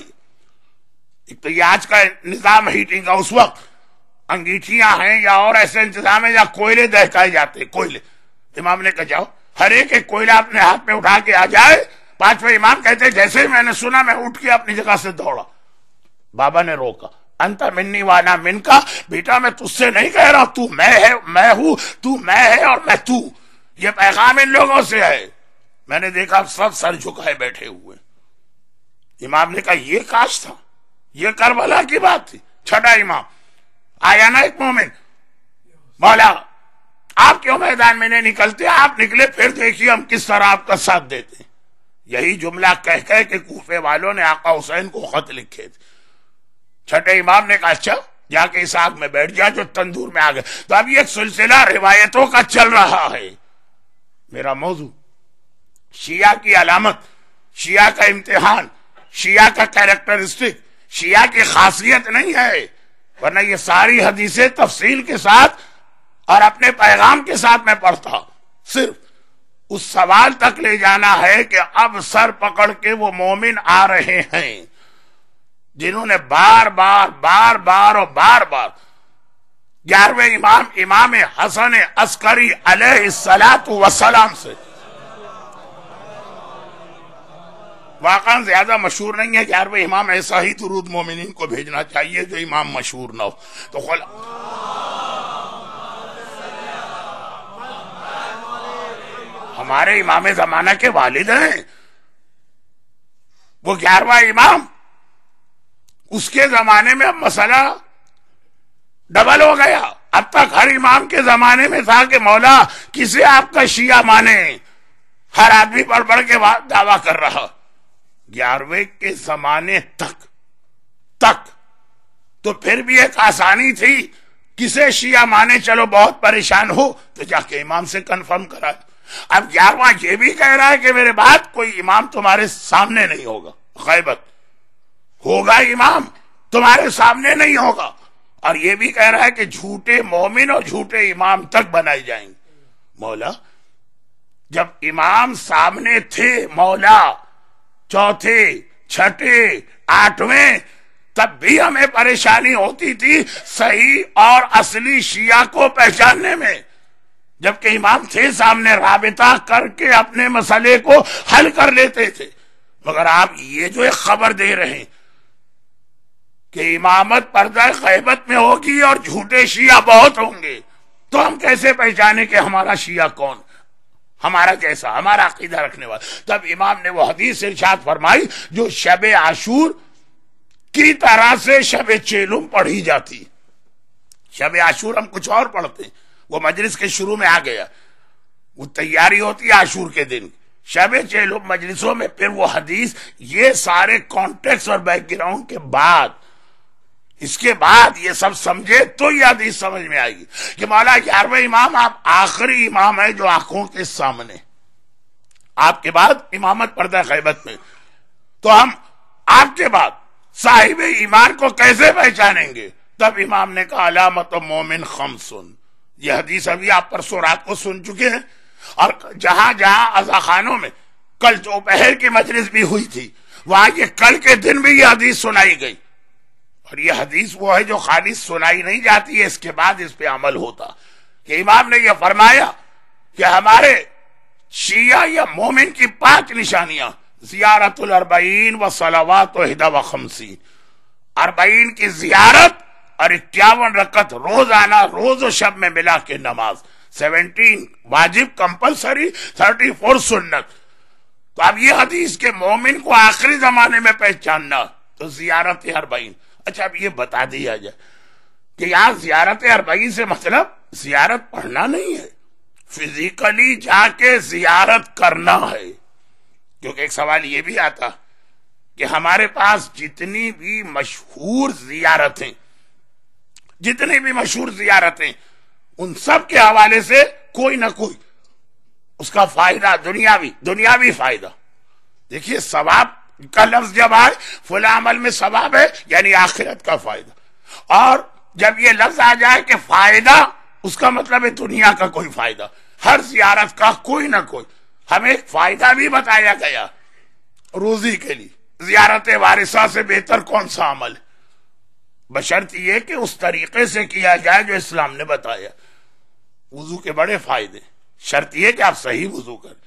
ایک تو یہ آج کا نظام ہیٹنگ کا، اس وقت انگیٹھیاں ہیں یا اور ایسے انتظام ہے یا کوئلے دہکائے جاتے، کوئلے۔ امام نے کہا جاؤ ہر ایک ایک کوئلہ اپنے ہاتھ میں اٹھا کے آ جائے۔ پانچویں امام کہتے جیسے ہی میں نے سنا میں اٹھ کے اپنی جگہ سے دوڑا۔ بابا نے روکا، انت منی وانا من کا، بیٹا میں تجھ سے نہیں کہہ رہا، تو میں ہے میں ہوں، تو میں ہے اور میں تو، یہ پیغام ان لوگوں سے ہے۔ میں نے دیکھا سب سر جھکائے بیٹھے ہوئے۔ امام نے کہا یہ کاش تھا، یہ کربلا کی بات تھی۔ چھٹا امام آیا نا ایک مومن، مولا آپ کیوں میدان میں نہیں نکلتے؟ آپ نکلے، پھر دیکھیے ہم کس طرح آپ کا ساتھ دیتے ہیں۔ یہی جملہ کہہ کہہ کہ کوفے والوں نے آقا حسین کو خط لکھے تھے۔ چھٹے امام نے کہا اچھا جا کے اس آگ میں بیٹھ جا جو تندور میں آ گئے۔ تو اب یہ سلسلہ روایتوں کا چل رہا ہے۔ میرا موضوع شیعہ کی علامت، شیعہ کا امتحان، شیعہ کا کیریکٹرسٹک، شیعہ کی خاصیت نہیں ہے، ورنہ یہ ساری حدیثیں تفصیل کے ساتھ اور اپنے پیغام کے ساتھ میں پڑھتا۔ صرف اس سوال تک لے جانا ہے کہ اب سر پکڑ کے وہ مومن آ رہے ہیں جنہوں نے بار بار بار بار اور بار بار گیارہویں امام امام حسن عسکری علیہ الصلاۃ والسلام سے، واقعا زیادہ مشہور نہیں ہے گیارہویں امام، ایسا ہی درود مومنین کو بھیجنا چاہیے جو امام مشہور نہ ہو. تو خلا ہمارے امام زمانہ کے والد ہیں وہ گیارہواں امام، اس کے زمانے میں اب مسئلہ ڈبل ہو گیا. اب تک ہر امام کے زمانے میں تھا کہ مولا کسے آپ کا شیعہ مانے، ہر آدمی بڑھ بڑھ کے دعویٰ کر رہا. گیارہویں کے زمانے تک تک تو پھر بھی ایک آسانی تھی، کسے شیعہ مانے، چلو بہت پریشان ہو تو جا کے امام سے کنفرم کرا. اب گیارہواں یہ بھی کہہ رہا ہے کہ میرے بعد کوئی امام تمہارے سامنے نہیں ہوگا، غیبت ہوگا امام تمہارے سامنے نہیں ہوگا، اور یہ بھی کہہ رہا ہے کہ جھوٹے مومن اور جھوٹے امام تک بنائے جائیں گے. مولا جب امام سامنے تھے، مولا چوتھے چھٹے آٹھویں، تب بھی ہمیں پریشانی ہوتی تھی صحیح اور اصلی شیعہ کو پہچاننے میں، جبکہ امام تھے سامنے، رابطہ کر کے اپنے مسئلے کو حل کر لیتے تھے. مگر آپ یہ جو ایک خبر دے رہے ہیں کہ امامت پردہ غیبت میں ہوگی اور جھوٹے شیعہ بہت ہوں گے، تو ہم کیسے پہچانے کہ ہمارا شیعہ کون، ہمارا کیسا، ہمارا عقیدہ رکھنے والا. تب امام نے وہ حدیث ارشاد فرمائی جو شب عاشور کی طرح سے شب چیلم پڑھی جاتی. شب عاشور ہم کچھ اور پڑھتے ہیں، وہ مجلس کے شروع میں آ گیا، وہ تیاری ہوتی ہے عاشور کے دن. شب چیلم مجلسوں میں پھر وہ حدیث، یہ سارے کانٹیکس اور بیک گراؤنڈ کے بعد، اس کے بعد یہ سب سمجھے تو یہ حدیث سمجھ میں آئے گی کہ مولا گیارہویں امام آپ آخری امام ہے جو آنکھوں کے سامنے، آپ کے بعد امامت پردہ غیبت میں. تو ہم آپ کے بعد صاحب ایمان کو کیسے پہچانیں گے؟ تب امام نے کہا علامت مومن خمسن. یہ حدیث ابھی آپ پرسوں رات کو سن چکے ہیں، اور جہاں جہاں عزا خانوں میں کل دوپہر کی مجلس بھی ہوئی تھی، وہاں یہ کل کے دن بھی یہ حدیث سنائی گئی. اور یہ حدیث وہ ہے جو خالی سنائی نہیں جاتی ہے، اس کے بعد اس پہ عمل ہوتا. کہ امام نے یہ فرمایا کہ ہمارے شیعہ یا مومن کی پانچ نشانیاں، زیارت الاربعین و صلوات و احدی و خمسین، اربعین کی زیارت اور اکیاون رکعت روزانہ روز و شب میں ملا کے نماز، سیونٹین واجب کمپلسری، تھرٹی فور سنت. تو اب یہ حدیث کے مومن کو آخری زمانے میں پہچاننا تو زیارت اربعین. اچھا اب یہ بتا دیا جائے کہ یہاں زیارت اربعین سے مطلب زیارت پڑھنا نہیں ہے، فزیکلی جا کے زیارت کرنا ہے. کیونکہ ایک سوال یہ بھی آتا کہ ہمارے پاس جتنی بھی مشہور زیارتیں جتنی بھی مشہور زیارتیں ان سب کے حوالے سے کوئی نہ کوئی اس کا فائدہ دنیاوی دنیاوی فائدہ. دیکھیے ثواب کا لفظ جب آئے فلاں عمل میں ثواب ہے یعنی آخرت کا فائدہ، اور جب یہ لفظ آ جائے کہ فائدہ، اس کا مطلب ہے دنیا کا کوئی فائدہ. ہر زیارت کا کوئی نہ کوئی ہمیں فائدہ بھی بتایا گیا روزی کے لیے. زیارت وارثہ سے بہتر کون سا عمل ہے؟ بشرط یہ کہ اس طریقے سے کیا جائے جو اسلام نے بتایا. وضو کے بڑے فائدے، شرط یہ کہ آپ صحیح وضو کریں.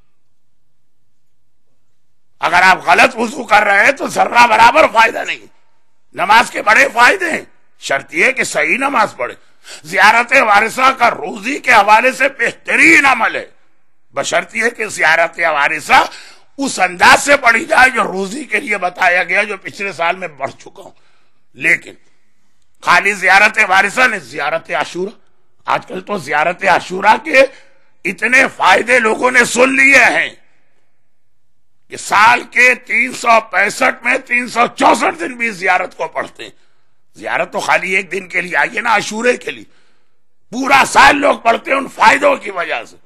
اگر آپ غلط وضو کر رہے ہیں تو ذرہ برابر فائدہ نہیں. نماز کے بڑے فائدے ہیں، شرط یہ کہ صحیح نماز پڑھے. زیارت وارثہ کا روزی کے حوالے سے بہترین عمل ہے، بشرط یہ کہ زیارت وارثہ اس انداز سے پڑھی جائے جو روزی کے لیے بتایا گیا، جو پچھلے سال میں پڑھ چکا ہوں. لیکن خالی زیارت وارثہ نے زیارت عاشورہ، آج کل تو زیارت عاشورہ کے اتنے فائدے لوگوں نے سن لیے ہیں کہ سال کے تین سو پینسٹھ میں تین سو چونسٹھ دن بھی زیارت کو پڑھتے ہیں. زیارت تو خالی ایک دن کے لیے آئیے نا، عاشورے کے لیے پورا سال لوگ پڑھتے ہیں ان فائدوں کی وجہ سے.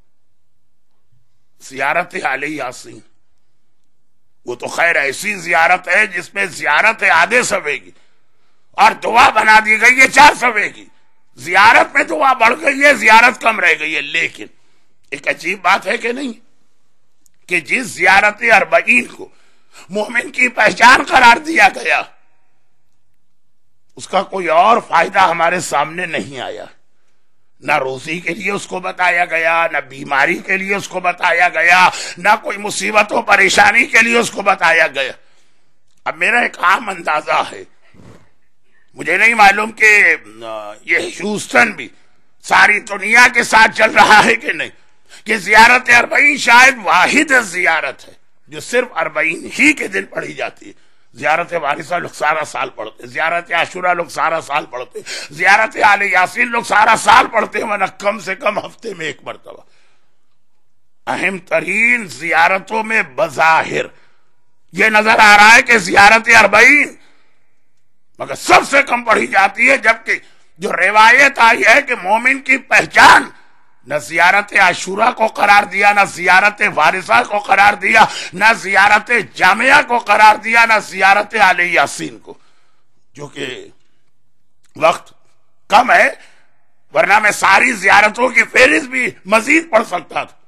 زیارت علی یاسین وہ تو خیر ایسی زیارت ہے جس میں زیارت ہے آدھے صفحے کی اور دعا بنا دی گئی ہے چار صفحے کی. زیارت میں دعا بڑھ گئی ہے، زیارت کم رہ گئی ہے. لیکن ایک عجیب بات ہے کہ نہیں کہ جس زیارت اربعین کو مومن کی پہچان قرار دیا گیا، اس کا کوئی اور فائدہ ہمارے سامنے نہیں آیا، نہ روزی کے لیے اس کو بتایا گیا، نہ بیماری کے لیے اس کو بتایا گیا، نہ کوئی مصیبت و پریشانی کے لیے اس کو بتایا گیا۔ اب میرا ایک عام اندازہ ہے، مجھے نہیں معلوم کہ یہ ہیوسٹن بھی ساری دنیا کے ساتھ چل رہا ہے کہ نہیں، کہ زیارت اربعین شاید واحد زیارت ہے جو صرف اربعین ہی کے دن پڑھی جاتی ہے۔ زیارت وارثہ لوگ سارا سال پڑھتے، زیارت عاشورہ لوگ سارا سال پڑھتے، زیارت آل یاسین لوگ سارا سال پڑھتے، ورنہ کم سے کم ہفتے میں ایک مرتبہ۔ اہم ترین زیارتوں میں بظاہر یہ نظر آ رہا ہے کہ زیارت اربعین مگر سب سے کم پڑھی جاتی ہے، جبکہ جو روایت آئی ہے کہ مومن کی پہچان نہ زیارت عاشورہ کو قرار دیا، نہ زیارت وارثہ کو قرار دیا، نہ زیارت جامعہ کو قرار دیا، نہ زیارت آل یاسین کو، جو کہ وقت کم ہے ورنہ میں ساری زیارتوں کی فہرست بھی مزید پڑھ سکتا تھا۔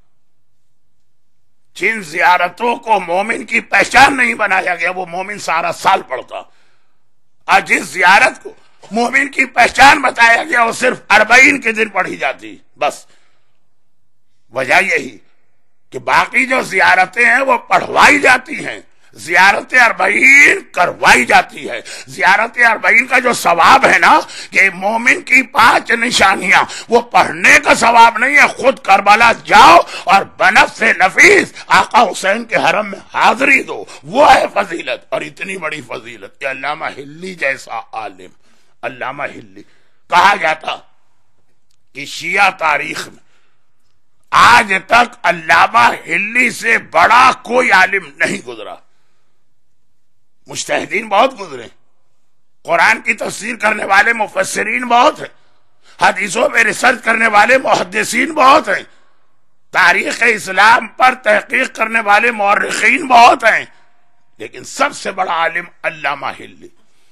جن زیارتوں کو مومن کی پہچان نہیں بنایا گیا وہ مومن سارا سال پڑھتا، اور جس زیارت کو مومن کی پہچان بتایا گیا وہ صرف اربعین کے دن پڑھی جاتی۔ بس وجہ یہی کہ باقی جو زیارتیں ہیں وہ پڑھوائی جاتی ہیں، زیارت اربعین کروائی جاتی ہے۔ زیارت اربعین کا جو ثواب ہے نا کہ مومن کی پانچ نشانیاں، وہ پڑھنے کا ثواب نہیں ہے، خود کربلا جاؤ اور بنفس نفیس آقا حسین کے حرم میں حاضری دو، وہ ہے فضیلت۔ اور اتنی بڑی فضیلت کہ علامہ ہلی جیسا عالم، علامہ ہلی کہا جاتا کہ شیعہ تاریخ میں آج تک علامہ ہلی سے بڑا کوئی عالم نہیں گزرا۔ مجتہدین بہت گزرے، قرآن کی تفسیر کرنے والے مفسرین بہت ہیں، حدیثوں پہ ریسرچ کرنے والے محدثین بہت ہیں، تاریخ اسلام پر تحقیق کرنے والے مورخین بہت ہیں، لیکن سب سے بڑا عالم علامہ ہلی۔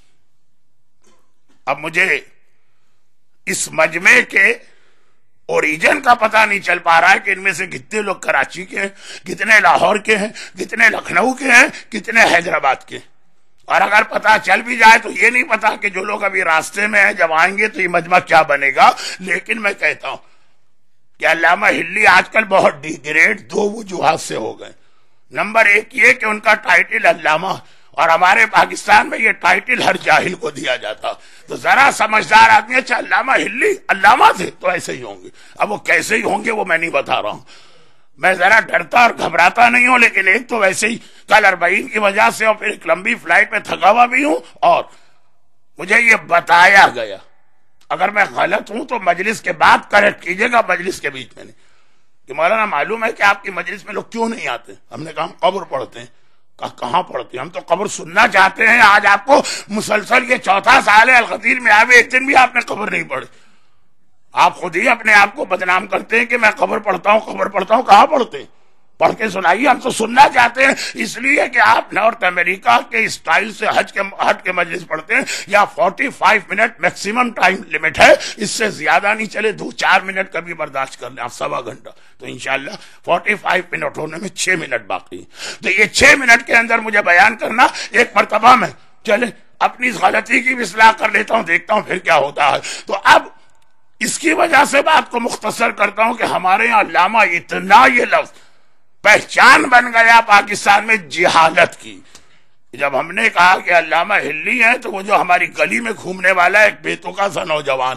اب مجھے اس مجمع کے اوریجن کا پتہ نہیں چل پا رہا ہے کہ ان میں سے کتنے لوگ کراچی کے ہیں، کتنے لاہور کے ہیں، کتنے لکھنؤ کے ہیں، کتنے حیدرآباد کے ہیں۔ اور اگر پتہ چل بھی جائے تو یہ نہیں پتا کہ جو لوگ ابھی راستے میں ہیں جب آئیں گے تو یہ مجمع کیا بنے گا۔ لیکن میں کہتا ہوں کہ علامہ ہلی آج کل بہت ڈیگریڈ دو وجوہات سے ہو گئے۔ نمبر ایک یہ کہ ان کا ٹائٹل علامہ، اور ہمارے پاکستان میں یہ ٹائٹل ہر جاہل کو دیا جاتا، تو ذرا سمجھدار آدمی اچھا علامہ ہلی علامہ تھے تو ایسے ہی ہوں گے، اب وہ کیسے ہی ہوں گے وہ میں نہیں بتا رہا ہوں، میں ذرا ڈرتا اور گھبراتا نہیں ہوں، لیکن ایک تو ویسے ہی کل اربعین کی وجہ سے اور پھر ایک لمبی فلائٹ پہ تھکا ہوا بھی ہوں، اور مجھے یہ بتایا گیا، اگر میں غلط ہوں تو مجلس کے بعد کریکٹ کیجئے گا، مجلس کے بیچ میں نہیں، کہ مولانا معلوم ہے کہ آپ کی مجلس میں لوگ کیوں نہیں آتے؟ ہم نے کہا ہم قبر پڑھتے ہیں۔ کہا کہاں پڑھتے ہیں؟ ہم تو قبر سننا چاہتے ہیں۔ آج آپ کو مسلسل یہ چوتھا سال ہے الغدیر میں آوے، ایک دن بھی آپ نے قبر نہیں پڑھی۔ آپ خود ہی اپنے آپ کو بدنام کرتے ہیں کہ میں قبر پڑھتا ہوں قبر پڑھتا ہوں، کہاں پڑھتے ہیں؟ پڑھ کے سنائیے، ہم تو سننا چاہتے ہیں، اس لیے کہ آپ نارتھ امریکہ کے اسٹائل سے حج کے ہٹ کے مجلس پڑھتے ہیں، یا forty five minute maximum time limit ہے، اس سے زیادہ نہیں چلے، دو چار منٹ کبھی برداشت کر لیں آپ، سوا گھنٹہ تو انشاءاللہ فورٹی فائیو منٹ ہونے میں چھ منٹ باقی ہے، تو یہ چھ منٹ کے اندر مجھے بیان کرنا ایک مرتبہ میں چلے اپنی اس غلطی کی بھی اصلاح کر لیتا ہوں، دیکھتا ہوں پھر کیا ہوتا ہے۔ تو اب اس کی وجہ سے بات کو مختصر کرتا ہوں کہ ہمارے یہاں علامہ اتنا یہ لفظ پہچان بن گیا پاکستان میں جہالت کی۔ جب ہم نے کہا کہ علامہ ہلی ہے تو وہ جو ہماری گلی میں گھومنے والا ایک بیتوکا سا نوجوان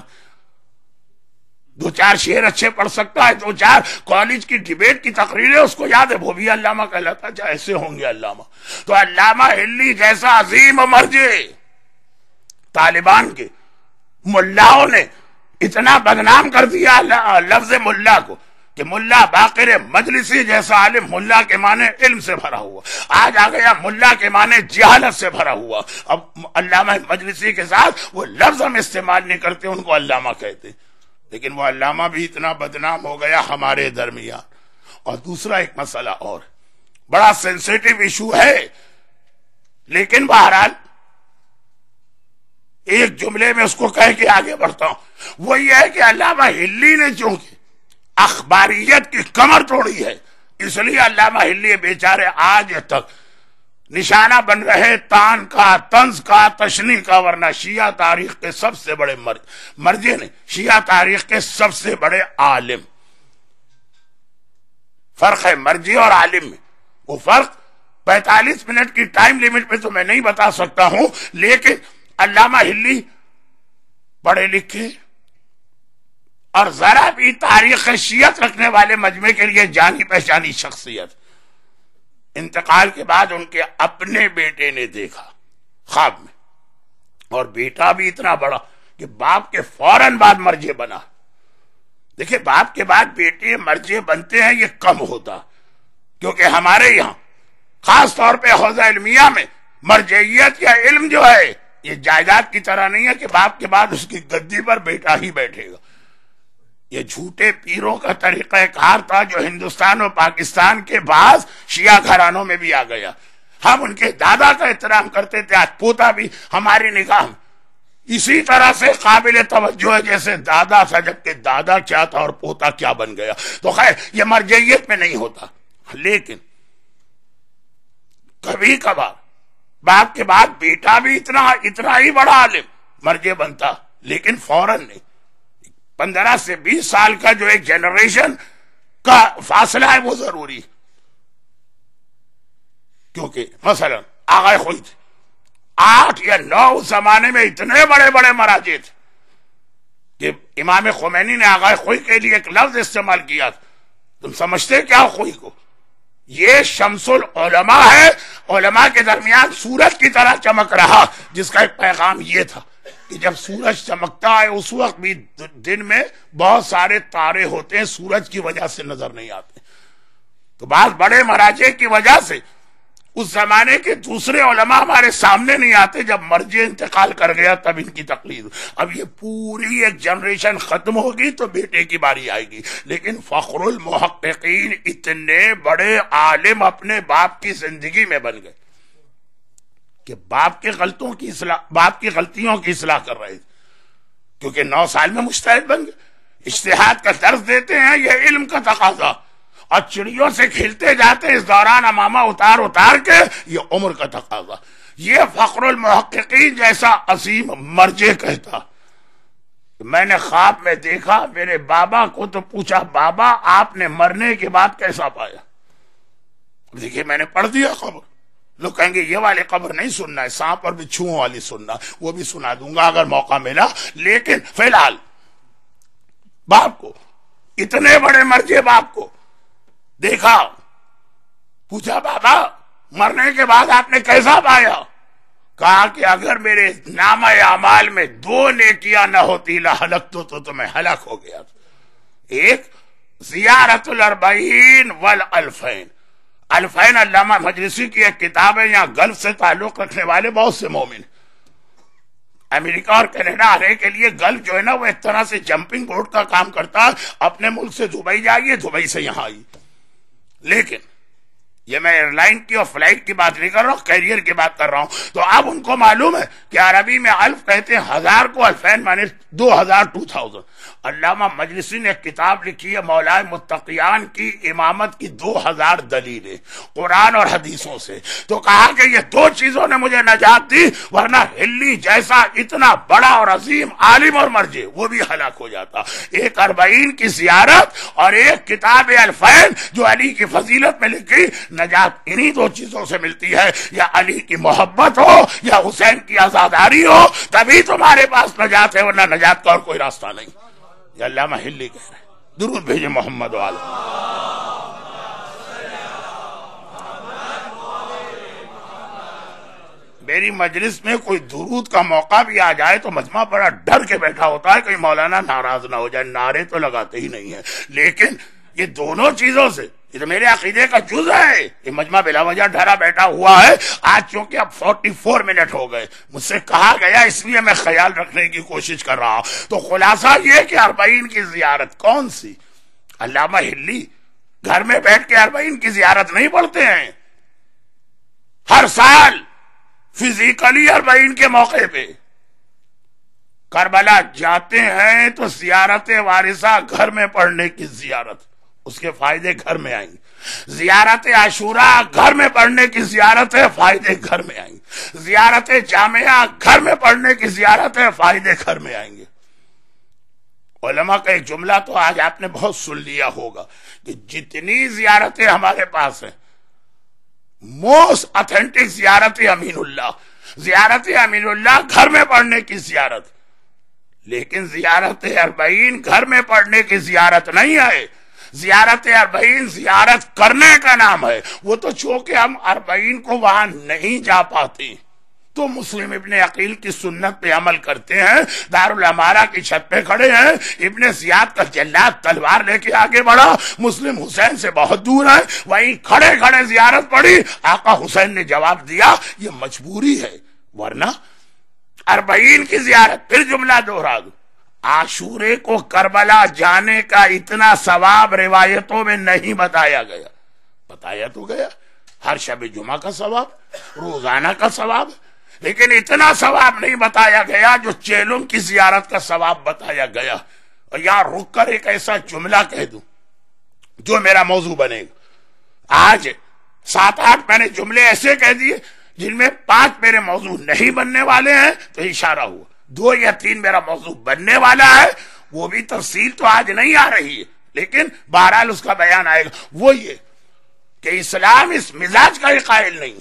دو چار شعر اچھے پڑھ سکتا ہے، دو چار کالج کی ڈیبیٹ کی تقریریں اس کو یاد ہے، وہ بھی علامہ کہلاتا ہے، ایسے ہوں گے علامہ۔ تو علامہ ہلی جیسا عظیم مرجع طالبان کے ملاؤں نے اتنا بدنام کر دیا لفظ ملا کو کہ ملا باقر مجلسی جیسا عالم، ملا کے معنی علم سے بھرا ہوا، آج آ گیا ملا کے معنی جہالت سے بھرا ہوا۔ اب علامہ مجلسی کے ساتھ وہ لفظ ہم استعمال نہیں کرتے، ان کو علامہ کہتے، لیکن وہ علامہ بھی اتنا بدنام ہو گیا ہمارے درمیان۔ اور دوسرا ایک مسئلہ اور بڑا سینسیٹیو ایشو ہے، لیکن بہرحال ایک جملے میں اس کو کہہ کے آگے بڑھتا ہوں، وہ یہ ہے کہ علامہ ہلی نے چونکہ اخباریت کی کمر توڑی ہے، اس لیے علامہ ہلی بیچارے آج تک نشانہ بن رہے تان کا، طنز کا، تشنیع کا، ورنہ شیعہ تاریخ کے سب سے بڑے مرج مرجع نے شیعہ تاریخ کے سب سے بڑے عالم. فرق ہے مرجع اور عالم میں. وہ فرق پینتالیس منٹ کی ٹائم لیمٹ پہ تو میں نہیں بتا سکتا ہوں، لیکن علامہ ہلی پڑھے لکھے اور ذرا بھی تاریخ شیعت رکھنے والے مجمع کے لیے جانی پہچانی شخصیت. انتقال کے بعد ان کے اپنے بیٹے نے دیکھا خواب میں، اور بیٹا بھی اتنا بڑا کہ باپ کے فوراً بعد مرجع بنا. دیکھیں باپ کے بعد بیٹے مرجع بنتے ہیں یہ کم ہوتا، کیونکہ ہمارے یہاں خاص طور پہ حوزہ علمیہ میں مرجعیت یا علم جو ہے یہ جائیداد کی طرح نہیں ہے کہ باپ کے بعد اس کی گدی پر بیٹا ہی بیٹھے گا. یہ جھوٹے پیروں کا طریقہ کار تھا جو ہندوستان اور پاکستان کے بعض شیعہ گھرانوں میں بھی آ گیا. ہم ان کے دادا کا احترام کرتے تھے، آج پوتا بھی ہماری نگاہ میں اسی طرح سے قابل توجہ ہے جیسے دادا تھا، جبکہ دادا کیا تھا اور پوتا کیا بن گیا. تو خیر یہ مرجعیت میں نہیں ہوتا، لیکن کبھی کبھار باپ کے بعد بیٹا بھی اتنا اتنا ہی بڑا عالم مرجع بنتا، لیکن فوراً نہیں. پندرہ سے بیس سال کا جو ایک جنریشن کا فاصلہ ہے وہ ضروری، کیونکہ مثلا آغا خوئی تھے آٹھ یا نو اس زمانے میں اتنے بڑے بڑے مراجع تھے کہ امام خمینی نے آغا خوئی کے لیے ایک لفظ استعمال کیا تھا. تم سمجھتے کیا خوئی کو؟ یہ شمس العلماء ہے، علماء کے درمیان سورج کی طرح چمک رہا، جس کا ایک پیغام یہ تھا کہ جب سورج چمکتا ہے اس وقت بھی دن میں بہت سارے تارے ہوتے ہیں، سورج کی وجہ سے نظر نہیں آتے. تو بعض بڑے مراجع کی وجہ سے اس زمانے کے دوسرے علماء ہمارے سامنے نہیں آتے. جب مرجع انتقال کر گیا تب ان کی تقلید. اب یہ پوری ایک جنریشن ختم ہوگی تو بیٹے کی باری آئے گی. لیکن فخر المحققین اتنے بڑے عالم اپنے باپ کی زندگی میں بن گئے کہ باپ کے غلطوں کی اصلاح باپ کی غلطیوں کی اصلاح کر رہے تھے، کیونکہ نو سال میں مجتہد بن گئے. اجتہاد کا درس دیتے ہیں، یہ علم کا تقاضا، اور چڑیوں سے کھیلتے جاتے ہیں اس دوران امامہ اتار اتار کے، یہ عمر کا تقاضا. یہ فخر المحققین جیسا عظیم مرجع کہتا. میں نے خواب میں دیکھا، میرے بابا کو تو پوچھا بابا آپ نے مرنے کے بعد کیسا پایا؟ دیکھیے میں نے پڑھ دیا خبر. لوگ کہیں گے یہ والے خبر نہیں سننا ہے، سانپ اور بچھوؤں والی سننا، وہ بھی سنا دوں گا اگر موقع ملا. لیکن فی الحال باپ کو، اتنے بڑے مرجع باپ کو دیکھا، پوچھا بابا مرنے کے بعد آپ نے کیسا پایا؟ کہا کہ اگر میرے نامہ اعمال میں دو نیکیاں نہ ہوتی لہلکت تو تو میں ہلاک ہو گیا. ایک زیارت الاربعین والالفین. الفین علامہ مجلسی کی ایک کتاب ہے، یہاں گلف سے تعلق رکھنے والے بہت سے مومن، امریکہ اور کینیڈا رہنے کے لیے گلف جو ہے نا وہ ایک طرح سے جمپنگ بورڈ کا کام کرتا ہے. اپنے ملک سے دبئی جائیے، دبئی سے یہاں آئی. لیکن یہ میں ایئر لائن کی اور فلائٹ کی بات نہیں کر رہا ہوں، کیریئر کی بات کر رہا ہوں. تو اب ان کو معلوم ہے کہ عربی میں الف کہتے ہیں ہزار کو، الفین مانے دو ہزار ٹو تھاؤزنڈ. علامہ مجلسی نے ایک کتاب لکھی ہے مولا متقیان کی امامت کی دو ہزار دلیلیں قرآن اور حدیثوں سے. تو کہا کہ یہ دو چیزوں نے مجھے نجات دی، ورنہ ہلی جیسا اتنا بڑا اور عظیم عالم اور مرجع وہ بھی ہلاک ہو جاتا. ایک اربعین کی زیارت اور ایک کتاب الفین جو علی کی فضیلت میں لکھی. نجات انہی دو چیزوں سے ملتی ہے، یا علی کی محبت ہو یا حسین کی آزاداری ہو، تبھی تمہارے پاس نجات ہے، ورنہ نجات کا اور کوئی راستہ نہیں. یہ علامہ ہلی کہہ رہے ہیں. درود بھیجے محمد والا. میری مجلس میں کوئی درود کا موقع بھی آ جائے تو مجمع بڑا ڈر کے بیٹھا ہوتا ہے کہیں مولانا ناراض نہ ہو جائے. نعرے تو لگاتے ہی نہیں ہیں، لیکن یہ دونوں چیزوں سے یہ تو میرے عقیدے کا جز ہے. یہ مجمع بلا وجہ ڈھرا بیٹھا ہوا ہے. آج چونکہ اب فورٹی فور منٹ ہو گئے، مجھ سے کہا گیا اس لیے میں خیال رکھنے کی کوشش کر رہا ہوں. تو خلاصہ یہ کہ اربعین کی زیارت کون سی؟ علامہ ہلی گھر میں بیٹھ کے اربعین کی زیارت نہیں پڑھتے ہیں. ہر سال فزیکلی اربعین کے موقع پہ کربلا جاتے ہیں تو زیارت وارثہ گھر میں پڑھنے کی زیارت اس کے فائدے گھر میں آئیں گے۔ زیارت عاشورہ گھر میں پڑھنے کی زیارت ہے، فائدے گھر میں آئیں گے۔ زیارت جامعہ گھر میں پڑھنے کی زیارت ہے، فائدے گھر میں آئیں گے۔ علماء کا ایک جملہ تو آج آپ نے بہت سن لیا ہوگا کہ جتنی زیارتیں ہمارے پاس ہیں، موسٹ اتھینٹک زیارت امین اللہ، زیارت امین اللہ گھر میں پڑھنے کی زیارت، لیکن زیارت اربعین گھر میں پڑھنے کی زیارت نہیں ہے۔ زیارت اربعین زیارت کرنے کا نام ہے۔ وہ تو چونکہ ہم اربعین کو وہاں نہیں جا پاتے تو مسلم ابن عقیل کی سنت پہ عمل کرتے ہیں، دارالامارہ کی چھت پہ کھڑے ہیں، ابن زیاد کا جلاد تلوار لے کے آگے بڑھا، مسلم حسین سے بہت دور ہے، وہیں کھڑے کھڑے زیارت پڑھی۔ آقا حسین نے جواب دیا یہ مجبوری ہے، ورنہ اربعین کی زیارت۔ پھر جملہ دوہرا دوں، عاشورے کو کربلا جانے کا اتنا ثواب روایتوں میں نہیں بتایا گیا، بتایا تو گیا ہر شب جمعہ کا ثواب، روزانہ کا ثواب، لیکن اتنا ثواب نہیں بتایا گیا جو چیلم کی زیارت کا ثواب بتایا گیا۔ اور یہاں رک کر ایک ایسا جملہ کہہ دوں جو میرا موضوع بنے گا۔ آج سات آٹھ میں نے جملے ایسے کہہ دیے جن میں پانچ میرے موضوع نہیں بننے والے ہیں، تو اشارہ ہوا دو یا تین میرا موضوع بننے والا ہے، وہ بھی تفصیل تو آج نہیں آ رہی ہے، لیکن بہرحال اس کا بیان آئے گا۔ وہ یہ کہ اسلام اس مزاج کا ہی قائل نہیں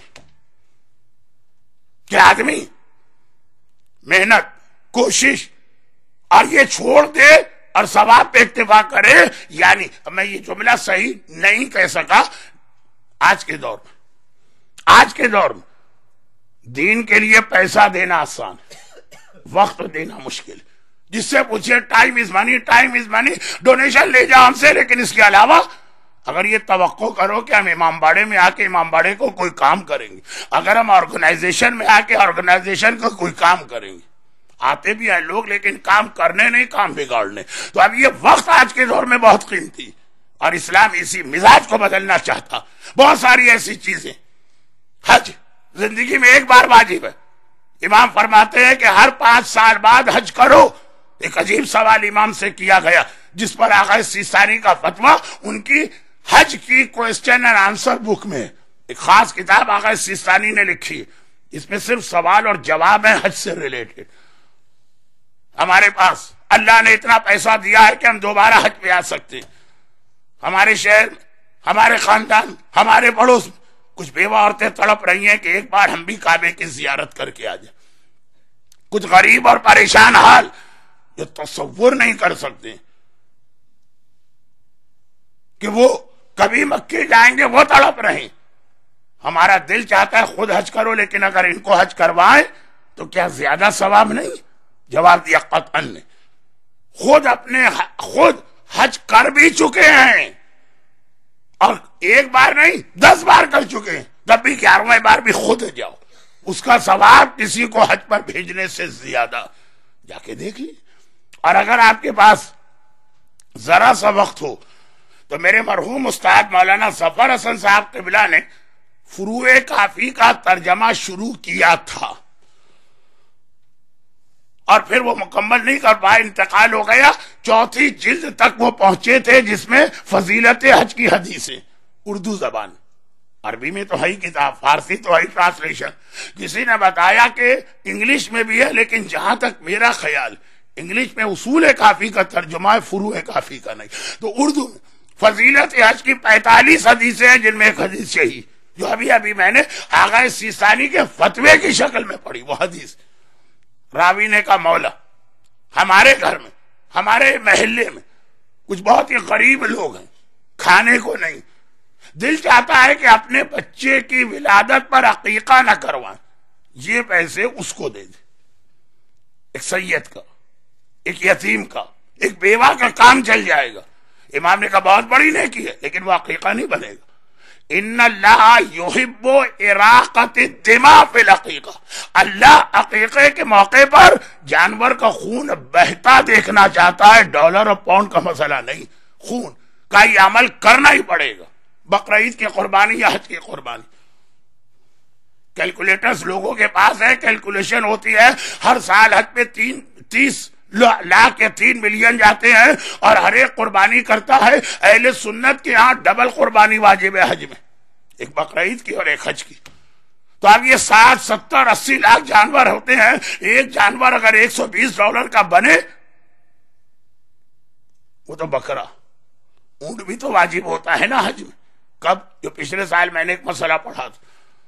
کہ آدمی محنت کوشش اور یہ چھوڑ دے اور ثواب پہ اکتفا کرے۔ یعنی میں یہ جملہ صحیح نہیں کہہ سکا۔ آج کے دور میں آج کے دور میں دین کے لیے پیسہ دینا آسان، وقت دینا مشکل۔ جس سے پوچھے time is money, time is money, donation لے جاؤ ہم سے، لیکن اس کے علاوہ اگر یہ توقع کرو کہ ہم امام باڑے میں آ کے امام باڑے کو کوئی کام کریں گے، اگر ہم آرگنائزیشن میں آ کے آرگنائزیشن کو کوئی کام کریں گے، آتے بھی ہیں لوگ لیکن کام کرنے نہیں، کام بگاڑنے۔ تو اب یہ وقت آج کے دور میں بہت قیمتی، اور اسلام اسی مزاج کو بدلنا چاہتا۔ بہت ساری ایسی چیزیں، حج زندگی میں ایک بار واجب ہے، امام فرماتے ہیں کہ ہر پانچ سال بعد حج کرو۔ ایک عجیب سوال امام سے کیا گیا جس پر آغا سیستانی کا فتویٰ ان کی حج کی کوئسچن اینڈ آنسر بک میں، ایک خاص کتاب آغا سیستانی نے لکھی، اس میں صرف سوال اور جواب ہے حج سے ریلیٹڈ۔ ہمارے پاس اللہ نے اتنا پیسہ دیا ہے کہ ہم دوبارہ حج پہ آ سکتے ہیں۔ ہمارے شہر، ہمارے خاندان، ہمارے پڑوس کچھ بیوہ عورتیں تڑپ رہی ہیں کہ ایک بار ہم بھی کعبے کی زیارت کر کے آ جائیں۔ کچھ غریب اور پریشان حال جو تصور نہیں کر سکتے کہ وہ کبھی مکے جائیں گے، وہ تڑپ رہے۔ ہمارا دل چاہتا ہے خود حج کرو، لیکن اگر ان کو حج کروائیں تو کیا زیادہ ثواب نہیں؟ جواب دیا قطعاً نے، خود اپنے خود حج کر بھی چکے ہیں، اور ایک بار نہیں دس بار کر چکے ہیں، تب بھی گیارہویں بار بھی خود جاؤ، اس کا ثواب کسی کو حج پر بھیجنے سے زیادہ۔ جا کے دیکھ لی۔ اور اگر آپ کے پاس ذرا سا وقت ہو تو میرے مرحوم استاد مولانا ظفر حسن صاحب قبلہ نے فروع کافی کا ترجمہ شروع کیا تھا، اور پھر وہ مکمل نہیں کر پائے، انتقال ہو گیا۔ چوتھی جلد تک وہ پہنچے تھے جس میں فضیلت حج کی حدیثیں، اردو زبان، عربی میں تو ہے کتاب، فارسی تو ہے ٹرانسلیشن۔ کسی نے بتایا کہ انگلش میں بھی ہے، لیکن جہاں تک میرا خیال انگلش میں اصول کافی کا ترجمہ ہے، فروع کافی کا نہیں۔ تو اردو میں فضیلت حج کی پینتالیس حدیثیں ہیں، جن میں ایک حدیث یہی جو ابھی ابھی میں نے آغا سیستانی کے فتوے کی شکل میں پڑھی۔ وہ حدیث راوی نے کہا مولا ہمارے گھر میں، ہمارے محلے میں کچھ بہت ہی غریب لوگ ہیں، کھانے کو نہیں، دل چاہتا ہے کہ اپنے بچے کی ولادت پر عقیقہ نہ کروائیں، یہ پیسے اس کو دے دیں۔ ایک سید کا، ایک یتیم کا، ایک بیوہ کا کام چل جائے گا۔ امام نے کہا بہت بڑی نیکی ہے، لیکن وہ عقیقہ نہیں بنے گا۔ ان اللہ یحب اراقۃ الدماء فی العقیقہ، اللہ عقیقے کے موقع پر جانور کا خون بہتا دیکھنا چاہتا ہے، ڈالر اور پاؤنڈ کا مسئلہ نہیں، خون کا یہ عمل کرنا ہی پڑے گا۔ بقرعید کی قربانی یا حج کی قربانی، کیلکولیٹرز لوگوں کے پاس ہے، کیلکولیشن ہوتی ہے، ہر سال حج پہ تین تیس لاکھ کے تین ملین جاتے ہیں اور ہر ایک قربانی کرتا ہے. اہل سنت کے ہاں ڈبل قربانی واجب ہے حج میں، ایک بقرعید کی اور ایک حج کی. تو اب یہ ساٹھ ستر اسی لاکھ جانور ہوتے ہیں، ایک جانور اگر ایک سو بیس ڈالر کا بنے، وہ تو بکرا. اونٹ بھی تو واجب ہوتا ہے نا حج میں. کب؟ جو پچھلے سال میں نے ایک مسئلہ پڑھا تھا،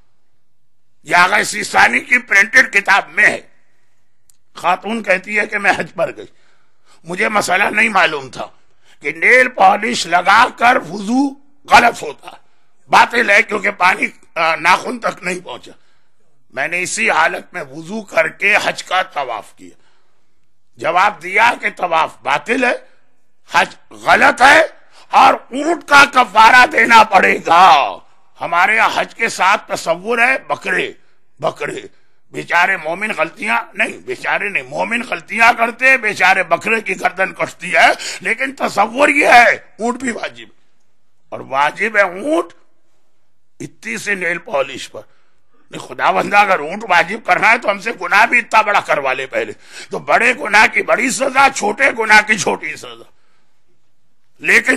یہ آغا سیستانی کی پرنٹڈ کتاب میں ہے. خاتون کہتی ہے کہ میں حج پر گئی، مجھے مسئلہ نہیں معلوم تھا کہ نیل پالش لگا کر وضو غلط ہوتا، باطل ہے کیونکہ پانی ناخن تک نہیں پہنچا. میں نے اسی حالت میں وضو کر کے حج کا طواف کیا. جواب دیا کہ طواف باطل ہے، حج غلط ہے اور اونٹ کا کفارہ دینا پڑے گا. ہمارے یہاں حج کے ساتھ تصور ہے بکرے بکرے بیچارے مومن غلطیاں نہیں، بیچارے نہیں مومن غلطیاں کرتے، بیچارے بکرے کی گردن کٹتی ہے. لیکن تصور یہ ہے اونٹ بھی واجب، اور واجب ہے اونٹ اتنی سے نیل پالش پر. خدا بندہ اگر اونٹ واجب کرنا ہے تو ہم سے گناہ بھی اتنا بڑا کروا لے پہلے. تو بڑے گناہ کی بڑی سزا، چھوٹے گناہ کی چھوٹی سزا. لیکن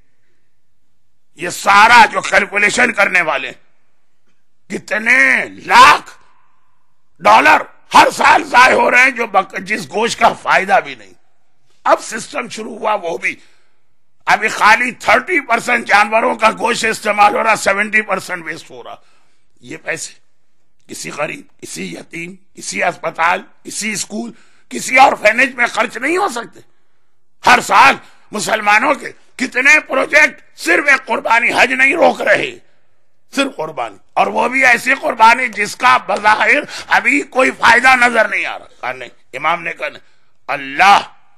یہ سارا جو کیلکولیشن کرنے والے کتنے لاکھ ڈالر ہر سال ضائع ہو رہے ہیں جو جس گوشت کا فائدہ بھی نہیں. اب سسٹم شروع ہوا وہ بھی، ابھی خالی تھرٹی پرسنٹ جانوروں کا گوشت استعمال ہو رہا، سیونٹی پرسنٹ ویسٹ ہو رہا. یہ پیسے کسی غریب، کسی یتیم، کسی اسپتال، کسی اسکول، کسی اور فینج میں خرچ نہیں ہو سکتے. ہر سال مسلمانوں کے کتنے پروجیکٹ صرف ایک قربانی، حج نہیں روک رہے، صرف قربانی، اور وہ بھی ایسی قربانی جس کا بظاہر ابھی کوئی فائدہ نظر نہیں آ رہا. کہا نہیں، امام نے کہا اللہ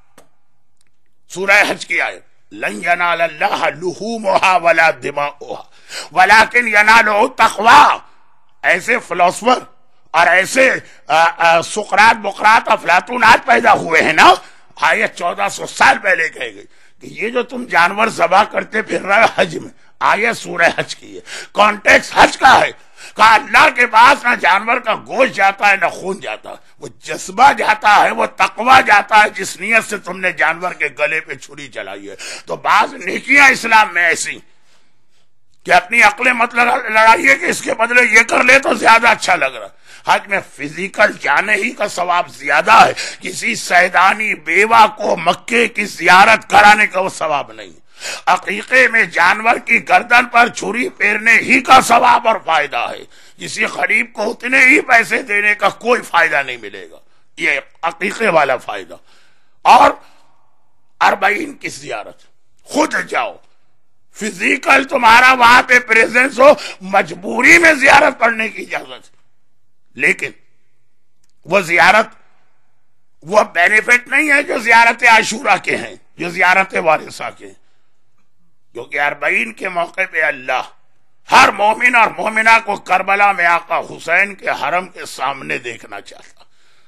سورہ حج کی آیت لن ینال اللہ لحومها ولا دماؤها ولکن ینالہ التقوی. ایسے فلسفر اور ایسے سقراط بقراط افلاطون آج پیدا ہوئے ہیں نا. آیت چودہ سو سال پہلے کہہ گئی کہ یہ جو تم جانور ذبح کرتے پھر رہے ہو حج میں، آیت سورہ حج کی ہے، کانٹیکس حج کا ہے. کہا اللہ کے پاس نہ جانور کا گوشت جاتا ہے نہ خون جاتا ہے، وہ جذبہ جاتا ہے، وہ تقوی جاتا ہے جس نیت سے تم نے جانور کے گلے پہ چھری چلائی ہے. تو بعض نیکیاں اسلام میں ایسی کہ اپنی عقلیں مت لڑائیے کہ اس کے بدلے یہ کر لے تو زیادہ اچھا لگ رہا. حج میں فزیکل جانے ہی کا ثواب زیادہ ہے، کسی سیدانی بیوہ کو مکے کی زیارت کرانے کا وہ ثواب نہیں. عقیقے میں جانور کی گردن پر چھری پھیرنے ہی کا ثواب اور فائدہ ہے. کسی غریب کو اتنے ہی پیسے دینے کا کوئی فائدہ نہیں ملے گا، یہ عقیقے والا فائدہ. اور اربعین کی زیارت خود جاؤ، فزیکل تمہارا وہاں پہ پریزنس ہو، مجبوری میں زیارت پڑھنے کی اجازت. لیکن وہ زیارت وہ بینیفٹ نہیں ہے جو زیارت عاشورہ کے ہیں، جو زیارت وارثہ کے ہیں. کیونکہ اربعین کے موقع پہ اللہ ہر مومن اور مومنہ کو کربلا میں آقا حسین کے حرم کے سامنے دیکھنا چاہتا.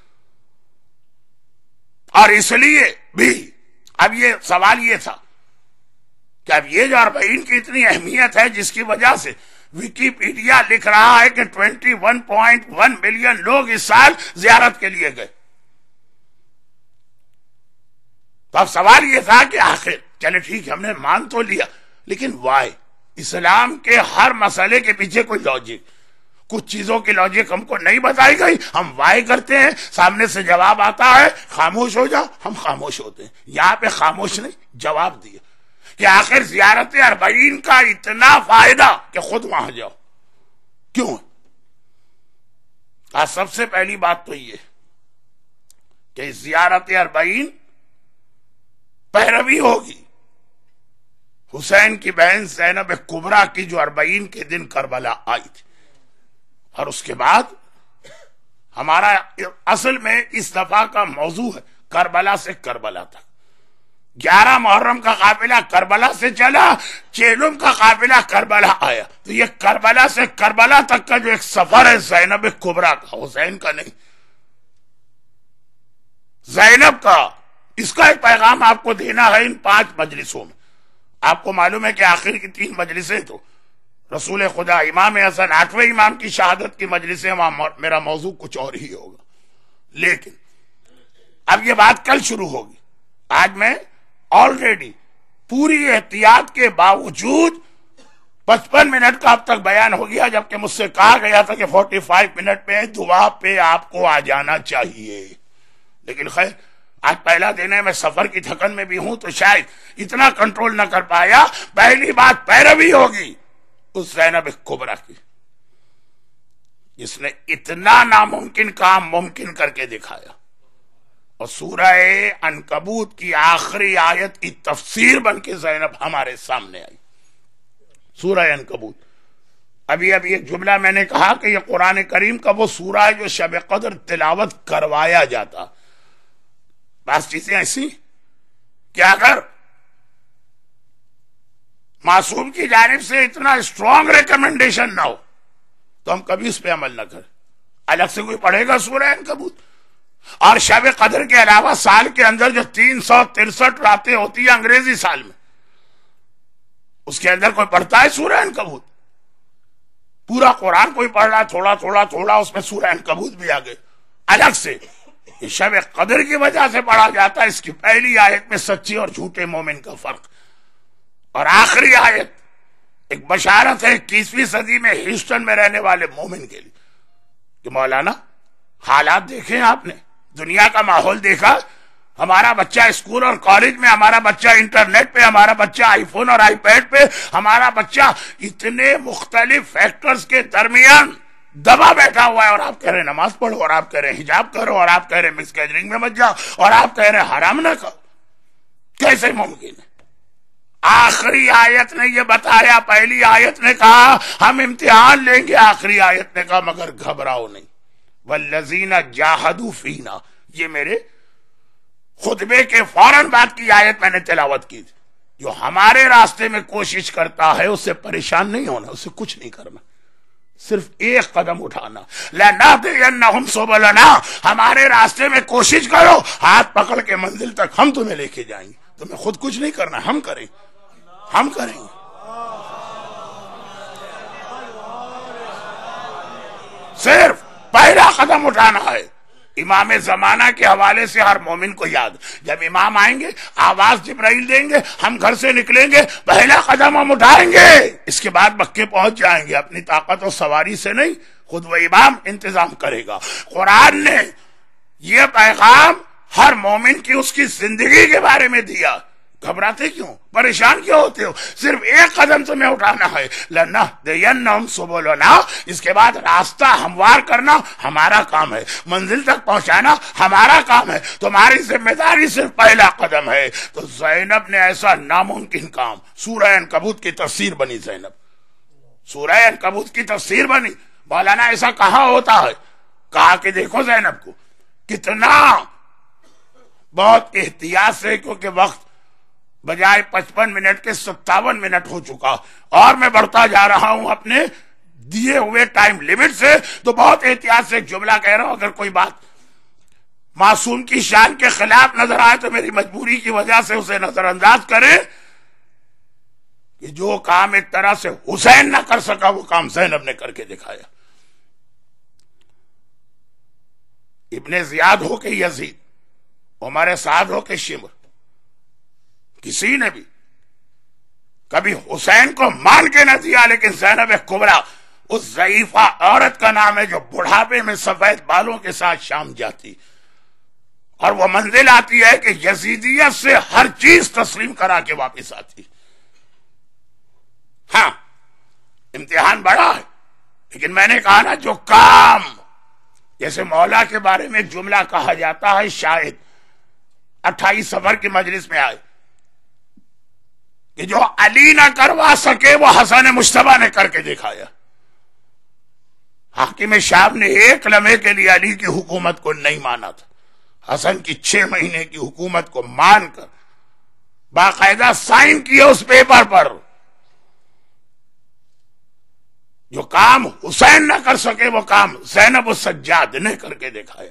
اور اس لیے بھی اب یہ سوال یہ تھا کہ اب یہ جو اربعین کی اتنی اہمیت ہے جس کی وجہ سے ویکیپیڈیا لکھ رہا ہے کہ twenty one point one million لوگ اس سال زیارت کے لیے گئے. تو اب سوال یہ تھا کہ آخر چلے ٹھیک ہے ہم نے مان تو لیا، لیکن وائی؟ اسلام کے ہر مسئلے کے پیچھے کوئی لاجک، کچھ چیزوں کی لاجک ہم کو نہیں بتائی گئی، ہم وائی کرتے ہیں، سامنے سے جواب آتا ہے خاموش ہو جاؤ، ہم خاموش ہوتے ہیں. یہاں پہ خاموش نہیں، جواب دیا کہ آخر زیارت اربعین کا اتنا فائدہ کہ خود وہاں جاؤ کیوں. آج سب سے پہلی بات تو یہ کہ زیارت اربعین پیروی ہوگی حسین کی بہن زینب کبریٰ کی جو اربعین کے دن کربلا آئی تھی. اور اس کے بعد ہمارا اصل میں اس دفعہ کا موضوع ہے کربلا سے کربلا تک. گیارہ محرم کا قافلہ کربلا سے چلا، چیلم کا قافلہ کربلا آیا. تو یہ کربلا سے کربلا تک کا جو ایک سفر ہے زینب کبریٰ کا، حسین کا نہیں، زینب کا، اس کا ایک پیغام آپ کو دینا ہے ان پانچ مجلسوں میں. آپ کو معلوم ہے کہ آخر کی تین مجلسیں تو رسول خدا امام حسن آٹھویں امام کی شہادت کی مجلسیں، وہاں میرا موضوع کچھ اور ہی ہوگا. لیکن اب یہ بات کل شروع ہوگی. آج میں آلریڈی پوری احتیاط کے باوجود پچپن منٹ کا اب تک بیان ہو گیا، جبکہ مجھ سے کہا گیا تھا کہ فورٹی فائیو منٹ میں دعا پہ آپ کو آ جانا چاہیے. لیکن خیر آج پہلا دن ہے، میں سفر کی تھکن میں بھی ہوں تو شاید اتنا کنٹرول نہ کر پایا. پہلی بات پیروی ہوگی اس زینب کبریٰ کی جس نے اتنا ناممکن کام ممکن کر کے دکھایا. اور سورہ عنکبوت کی آخری آیت کی تفسیر بن کے زینب ہمارے سامنے آئی. سورہ عنکبوت. ابھی ابھی ایک جملہ میں نے کہا کہ یہ قرآن کریم کا وہ سورہ ہے جو شب قدر تلاوت کروایا جاتا. بعض چیزیں ایسی کہ اگر معصوم کی جانب سے اتنا اسٹرانگ ریکمنڈیشن نہ ہو تو ہم کبھی اس پہ عمل نہ کریں. الگ سے کوئی پڑھے گا سورہ عنکبوت؟ اور شب قدر کے علاوہ سال کے اندر جو تین سو ترسٹھ راتیں ہوتی ہیں انگریزی سال میں، اس کے اندر کوئی پڑھتا ہے سورہ عنکبوت؟ پورا قرآن کوئی پڑھ رہا ہے، تھوڑا تھوڑا تھوڑا اس میں سورہ عنکبوت بھی آ گئے. الگ سے یہ شب قدر کی وجہ سے پڑھا جاتا ہے. اس کی پہلی آیت میں سچے اور جھوٹے مومن کا فرق، اور آخری آیت ایک بشارت ہے اکیسویں صدی میں ہیوسٹن میں رہنے والے مومن کے لیے کہ مولانا حالات دیکھیں، آپ نے دنیا کا ماحول دیکھا. ہمارا بچہ اسکول اور کالج میں، ہمارا بچہ انٹرنیٹ پہ، ہمارا بچہ آئی فون اور آئی پیڈ پہ، ہمارا بچہ اتنے مختلف فیکٹرز کے درمیان دبا بیٹھا ہوا ہے. اور آپ کہہ رہے ہیں نماز پڑھو، اور آپ کہہ رہے ہیں حجاب کرو، اور آپ کہہ رہے ہیں مس گیدرنگ میں مت جاؤ، اور آپ کہہ رہے ہیں حرام نہ کرو. کیسے ممکن ہے؟ آخری آیت نے یہ بتایا. پہلی آیت نے کہا ہم امتحان لیں گے، آخری آیت نے کہا مگر گھبراؤ نہیں. والذین جاہدوا فینا، یہ میرے خطبے کے فوراً بعد کی آیت میں نے تلاوت کی. جو ہمارے راستے میں کوشش کرتا ہے اس سے پریشان نہیں ہونا، اس سے کچھ نہیں کرنا، صرف ایک قدم اٹھانا. لَنَهْدِيَنَّهُمْ سُبُلَنَا، ہمارے راستے میں کوشش کرو، ہاتھ پکڑ کے منزل تک ہم تمہیں لے کے جائیں گے. تمہیں خود کچھ نہیں کرنا، ہم کریں ہم کریں گے. صرف پہلا قدم اٹھانا ہے. امام زمانہ کے حوالے سے ہر مومن کو یاد، جب امام آئیں گے آواز جبرائیل دیں گے، ہم گھر سے نکلیں گے، پہلا قدم ہم اٹھائیں گے. اس کے بعد مکے پہنچ جائیں گے. اپنی طاقت و سواری سے نہیں، خود وہ امام انتظام کرے گا. قرآن نے یہ پیغام ہر مومن کی اس کی زندگی کے بارے میں دیا. گھبراتے کیوں، پریشان کیوں ہوتے ہو؟ صرف ایک قدم تمہیں اٹھانا ہے. لَنَهْدِيَنَّهُمْ سُبُلَنَا، اس کے بعد راستہ ہموار کرنا ہمارا کام ہے، منزل تک پہنچانا ہمارا کام ہے. تمہاری ذمہ داری صرف پہلا قدم ہے. تو زینب نے ایسا ناممکن کام، سورہ عنکبوت کی تفسیر بنی زینب. سورہ عنکبوت کی تفسیر بنی. مولانا ایسا کہاں ہوتا ہے؟ کہا کہ دیکھو زینب کو کتنا بہت احتیاط سے، کیونکہ وقت بجائے پچپن منٹ کے ستاون منٹ ہو چکا اور میں بڑھتا جا رہا ہوں اپنے دیے ہوئے ٹائم لیمٹ سے. تو بہت احتیاط سے ایک جملہ کہہ رہا ہوں. اگر کوئی بات معصوم کی شان کے خلاف نظر آئے تو میری مجبوری کی وجہ سے اسے نظر انداز کریں کہ جو کام ایک طرح سے حسین نہ کر سکا وہ کام زینب نے کر کے دکھایا. ابن زیاد ہو کے یزید، عمر سعد ہو کے شمر، کسی نے بھی کبھی حسین کو مان کے نہ دیا. لیکن زینب کبریٰ اس ضعیفہ عورت کا نام ہے جو بڑھاپے میں سفید بالوں کے ساتھ شام جاتی اور وہ منزل آتی ہے کہ یزیدیت سے ہر چیز تسلیم کرا کے واپس آتی. ہاں امتحان بڑا ہے، لیکن میں نے کہا نا جو کام، جیسے مولا کے بارے میں جملہ کہا جاتا ہے، شاید اٹھائیس سفر کی مجلس میں آئے کہ جو علی نہ کروا سکے وہ حسن مجتبیٰ نے کر کے دکھایا. حاکم شام نے ایک لمحے کے لیے علی کی حکومت کو نہیں مانا تھا. حسن کی چھ مہینے کی حکومت کو مان کر باقاعدہ سائن کیے اس پیپر پر. جو کام حسین نہ کر سکے وہ کام زینب السجاد نے کر کے دکھایا.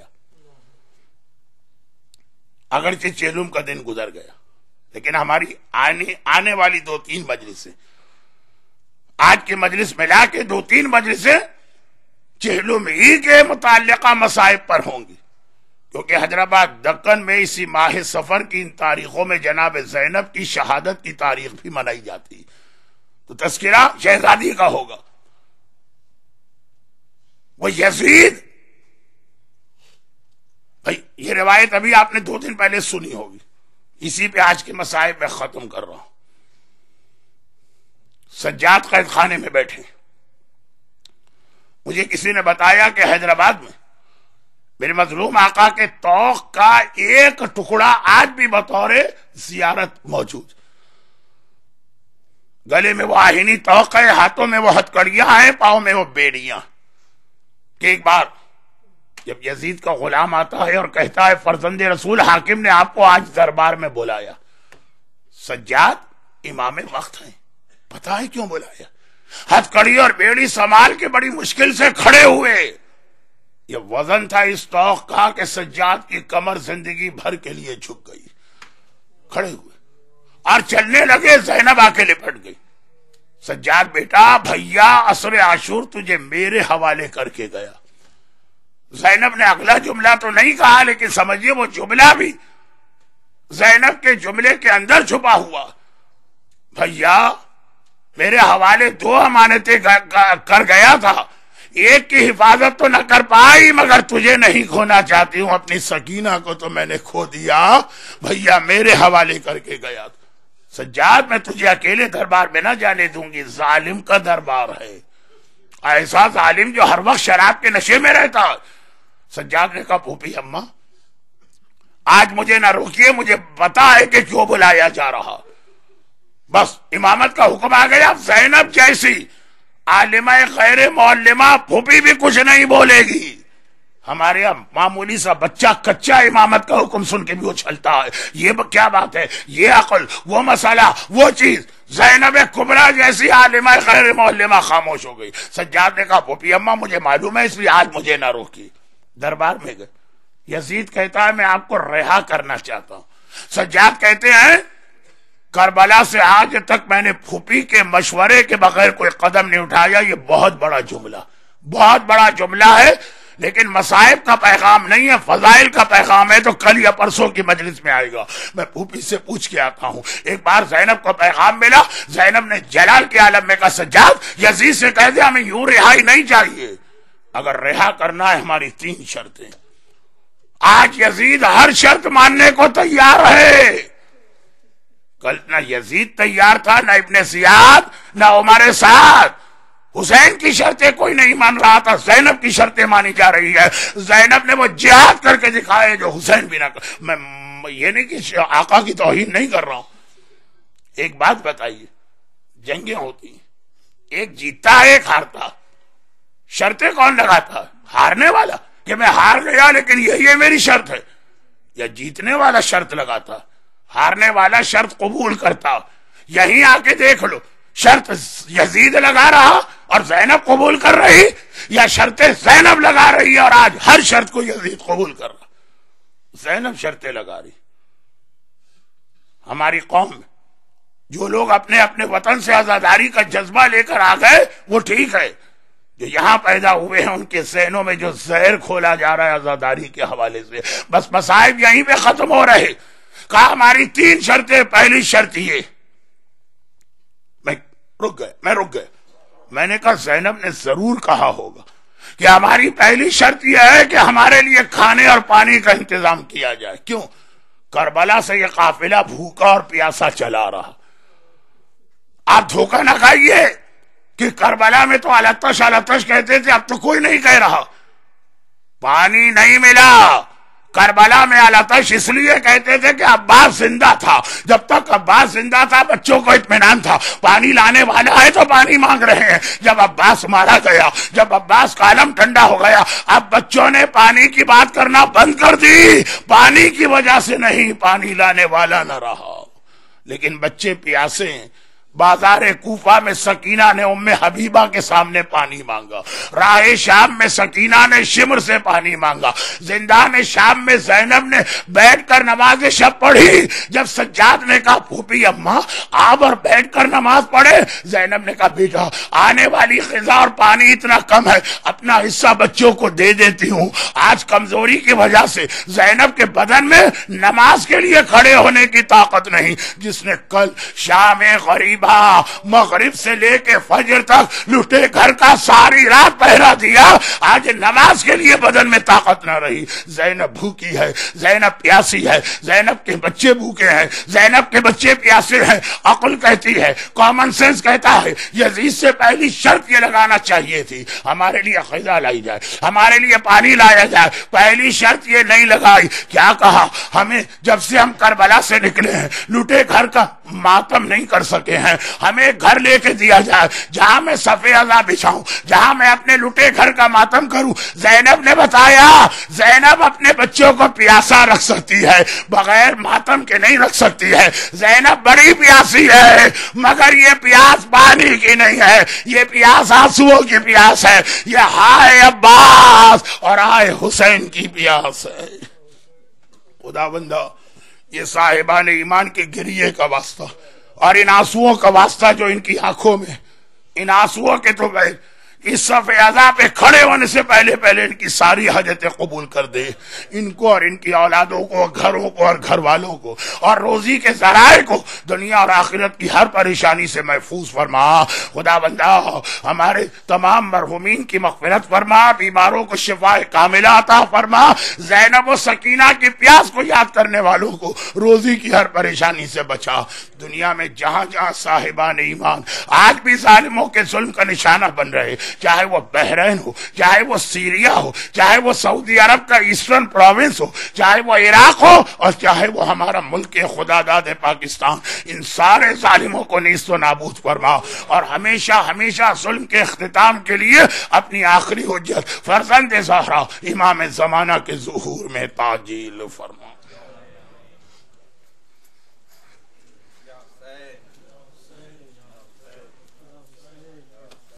اگرچہ چیلوم کا دن گزر گیا، لیکن ہماری آنے آنے والی دو تین مجلسیں، آج کی مجلس ملا کے دو تین مجلسیں چہلم ہی کے متعلقہ مصائب پر ہوں گی. کیونکہ حیدرآباد دکن میں اسی ماہ سفر کی ان تاریخوں میں جناب زینب کی شہادت کی تاریخ بھی منائی جاتی، تو تذکرہ شہزادی کا ہوگا۔ وہ یزید، بھائی یہ روایت ابھی آپ نے دو دن پہلے سنی ہوگی، اسی پہ آج کے مصائب میں ختم کر رہا ہوں۔ سجاد قید خانے میں بیٹھے، مجھے کسی نے بتایا کہ حیدرآباد میں میرے مظلوم آقا کے توق کا ایک ٹکڑا آج بھی بطور زیارت موجود، گلے میں وہ آہینی توق ہے، ہاتھوں میں وہ ہتکڑیاں ہیں، پاؤں میں وہ بیڑیاں، کہ ایک بار جب یزید کا غلام آتا ہے اور کہتا ہے فرزند رسول حاکم نے آپ کو آج دربار میں بلایا، سجاد امام وقت ہیں، پتہ ہے کیوں بلایا؟ ہتکڑی اور بیڑی سنبھال کے بڑی مشکل سے کھڑے ہوئے، یہ وزن تھا اس توق کا کہ سجاد کی کمر زندگی بھر کے لیے جھک گئی، کھڑے ہوئے اور چلنے لگے، زینب آ کے لپٹ گئی، سجاد بیٹا بھیا عصر عاشور تجھے میرے حوالے کر کے گیا۔ زینب نے اگلا جملہ تو نہیں کہا، لیکن سمجھیے وہ جملہ بھی زینب کے جملے کے اندر چھپا ہوا، بھیا میرے حوالے دو امانتیں کر گیا تھا، ایک کی حفاظت تو نہ کر پائی مگر تجھے نہیں کھونا چاہتی ہوں، اپنی سکینہ کو تو میں نے کھو دیا، بھیا میرے حوالے کر کے گیا تھا۔ سجاد میں تجھے اکیلے دربار میں نہ جانے دوں گی، ظالم کا دربار ہے، ایسا ظالم جو ہر وقت شراب کے نشے میں رہتا۔ سجاد نے کہا پھوپھی اماں آج مجھے نہ روکیے، مجھے پتا ہے کہ کیوں بلایا جا رہا، بس امامت کا حکم آ گیا۔ زینب جیسی عالمہ غیر معلمہ پھوپھی بھی کچھ نہیں بولے گی، ہمارے یہاں معمولی سا بچہ کچا امامت کا حکم سن کے بھی اچھلتا ہے، یہ کیا بات ہے، یہ عقل، وہ مسئلہ، وہ چیز۔ زینب کبریٰ جیسی عالمہ غیر معلمہ خاموش ہو گئی۔ سجاد نے کہا پھوپھی اماں مجھے معلوم ہے، اس لیے آج مجھے نہ روکی۔ دربار میں گئے، یزید کہتا ہے میں آپ کو رہا کرنا چاہتا ہوں۔ سجاد کہتے ہیں کربلا سے آج تک میں نے پھوپھی کے مشورے کے بغیر کوئی قدم نہیں اٹھایا، یہ بہت بڑا جملہ، بہت بڑا جملہ ہے، لیکن مصائب کا پیغام نہیں ہے، فضائل کا پیغام ہے، تو کل یا پرسوں کی مجلس میں آئے گا، میں پھوپھی سے پوچھ کے آتا ہوں۔ ایک بار زینب کو پیغام ملا، زینب نے جلال کے عالم میں کہا سجاد یزید سے کہہ دیا ہمیں یوں رہائی نہیں چاہیے، اگر رہا کرنا ہے ہماری تین شرطیں۔ آج یزید ہر شرط ماننے کو تیار ہے، کل نہ یزید تیار تھا، نہ ابن زیاد، نہ عمر سعد۔ حسین کی شرطیں کوئی نہیں مان رہا تھا، زینب کی شرطیں مانی جا رہی ہے۔ زینب نے وہ جہاد کر کے دکھائے جو حسین بھی نہ کر۔ میں یہ نہیں کہ آقا کی توہین نہیں کر رہا ہوں، ایک بات بتائیے، جنگیں ہوتی ایک جیتتا ہے ایک ہارتا، شرطیں کون لگاتا؟ ہارنے والا، کہ میں ہار گیا لیکن یہی میری شرط ہے، یا جیتنے والا شرط لگاتا؟ ہارنے والا شرط قبول کرتا۔ یہیں آ کے دیکھ لو، شرط یزید لگا رہا اور زینب قبول کر رہی، یا شرطیں زینب لگا رہی ہے اور آج ہر شرط کو یزید قبول کر رہا۔ زینب شرطیں لگا رہی۔ ہماری قوم میں جو لوگ اپنے اپنے وطن سے آزاداری کا جذبہ لے کر آ گئے وہ ٹھیک ہے، جو یہاں پیدا ہوئے ہیں ان کے ذہنوں میں جو زہر کھولا جا رہا ہے آزاداری کے حوالے سے، بس مصائب یہیں پہ ختم ہو رہے۔ کہا ہماری تین شرطیں، پہلی شرط یہ، میں رک گئے میں رک گئے میں نے کہا زینب نے ضرور کہا ہوگا کہ ہماری پہلی شرط یہ ہے کہ ہمارے لیے کھانے اور پانی کا انتظام کیا جائے۔ کیوں؟ کربلا سے یہ قافلہ بھوکا اور پیاسا چلا رہا، آپ دھوکہ نہ کھائیے کہ کربلا میں تو التش التش کہتے تھے، اب تو کوئی نہیں کہہ رہا، پانی نہیں ملا۔ کربلا میں التش اس لیے کہتے تھے کہ عباس زندہ تھا، جب تک عباس زندہ تھا بچوں کو اطمینان تھا، پانی لانے والا ہے تو پانی مانگ رہے ہیں۔ جب عباس مارا گیا، جب عباس کا عالم ٹھنڈا ہو گیا، اب بچوں نے پانی کی بات کرنا بند کر دی، پانی کی وجہ سے نہیں، پانی لانے والا نہ رہا، لیکن بچے پیاسے ہیں۔ بازار کوفہ میں سکینہ نے ام حبیبہ کے سامنے پانی مانگا، راہ شام میں سکینہ نے شمر سے پانی مانگا، زندان شام میں زینب نے بیٹھ کر نماز شب پڑھی۔ جب سجاد نے کہا پھوپھی اماں آپ اور بیٹھ کر نماز پڑھے، زینب نے کہا بیٹا آنے والی خزاں اور پانی اتنا کم ہے، اپنا حصہ بچوں کو دے دیتی ہوں۔ آج کمزوری کی وجہ سے زینب کے بدن میں نماز کے لیے کھڑے ہونے کی طاقت نہیں۔ جس نے کل شام غریبہ مغرب سے لے کے فجر تک لٹے گھر کا ساری رات پہرا دیا، آج نماز کے لیے بدن میں طاقت نہ رہی۔ زینب بھوکی ہے، زینب پیاسی ہے، زینب کے بچے بھوکے ہیں، زینب کے بچے پیاسے ہیں۔ عقل کہتی ہے، کامن سینس کہتا ہے یزید سے پہلی شرط یہ لگانا چاہیے تھی ہمارے لیے خزاں لائی جائے، ہمارے لیے پانی لایا جائے، پہلی شرط یہ نہیں لگائی۔ کیا کہا ہمیں جب سے ہم کربلا سے نکلے ہیں لٹے گھر کا ماتم نہیں کر سکے ہیں، ہمیں گھر لے کے دیا جائے جہاں میں صف اعلیٰ بچھاؤں، جہاں میں اپنے لٹے گھر کا ماتم کروں۔ زینب نے بتایا زینب اپنے بچوں کو پیاسا رکھ سکتی ہے، بغیر ماتم کے نہیں رکھ سکتی ہے۔ زینب بڑی پیاسی ہے مگر یہ پیاس پانی کی نہیں ہے، یہ پیاس آنسوؤں کی پیاس ہے، یہ ہائے عباس اور ہائے حسین کی پیاس ہے۔ خدا بندہ یہ صاحبان ایمان کے گریے کا واسطہ اور ان آنسوؤں کا واسطہ جو ان کی آنکھوں میں، ان آنسوؤں کے تو بھائی اس صف اعلیٰ پہ کھڑے ہونے سے پہلے پہلے ان کی ساری حاجتیں قبول کر دے، ان کو اور ان کی اولادوں کو، گھروں کو اور گھر والوں کو اور روزی کے ذرائع کو دنیا اور آخرت کی ہر پریشانی سے محفوظ فرما۔ خدا بندہ ہمارے تمام مرحومین کی مغفرت فرما، بیماروں کو شفا کاملہ عطا فرما، زینب و سکینہ کی پیاس کو یاد کرنے والوں کو روزی کی ہر پریشانی سے بچا۔ دنیا میں جہاں جہاں صاحبان ایمان آج بھی ظالموں کے ظلم کا نشانہ بن رہے، چاہے وہ بحرین ہو، چاہے وہ سیریا ہو، چاہے وہ سعودی عرب کا ایسٹرن پروونس ہو، چاہے وہ عراق ہو اور چاہے وہ ہمارا ملک خدا داد پاکستان، ان سارے ظالموں کو نیست و نابود فرما اور ہمیشہ ہمیشہ ظلم کے اختتام کے لیے اپنی آخری حجت فرزند زہرا امام زمانہ کے ظہور میں تعجیل فرما۔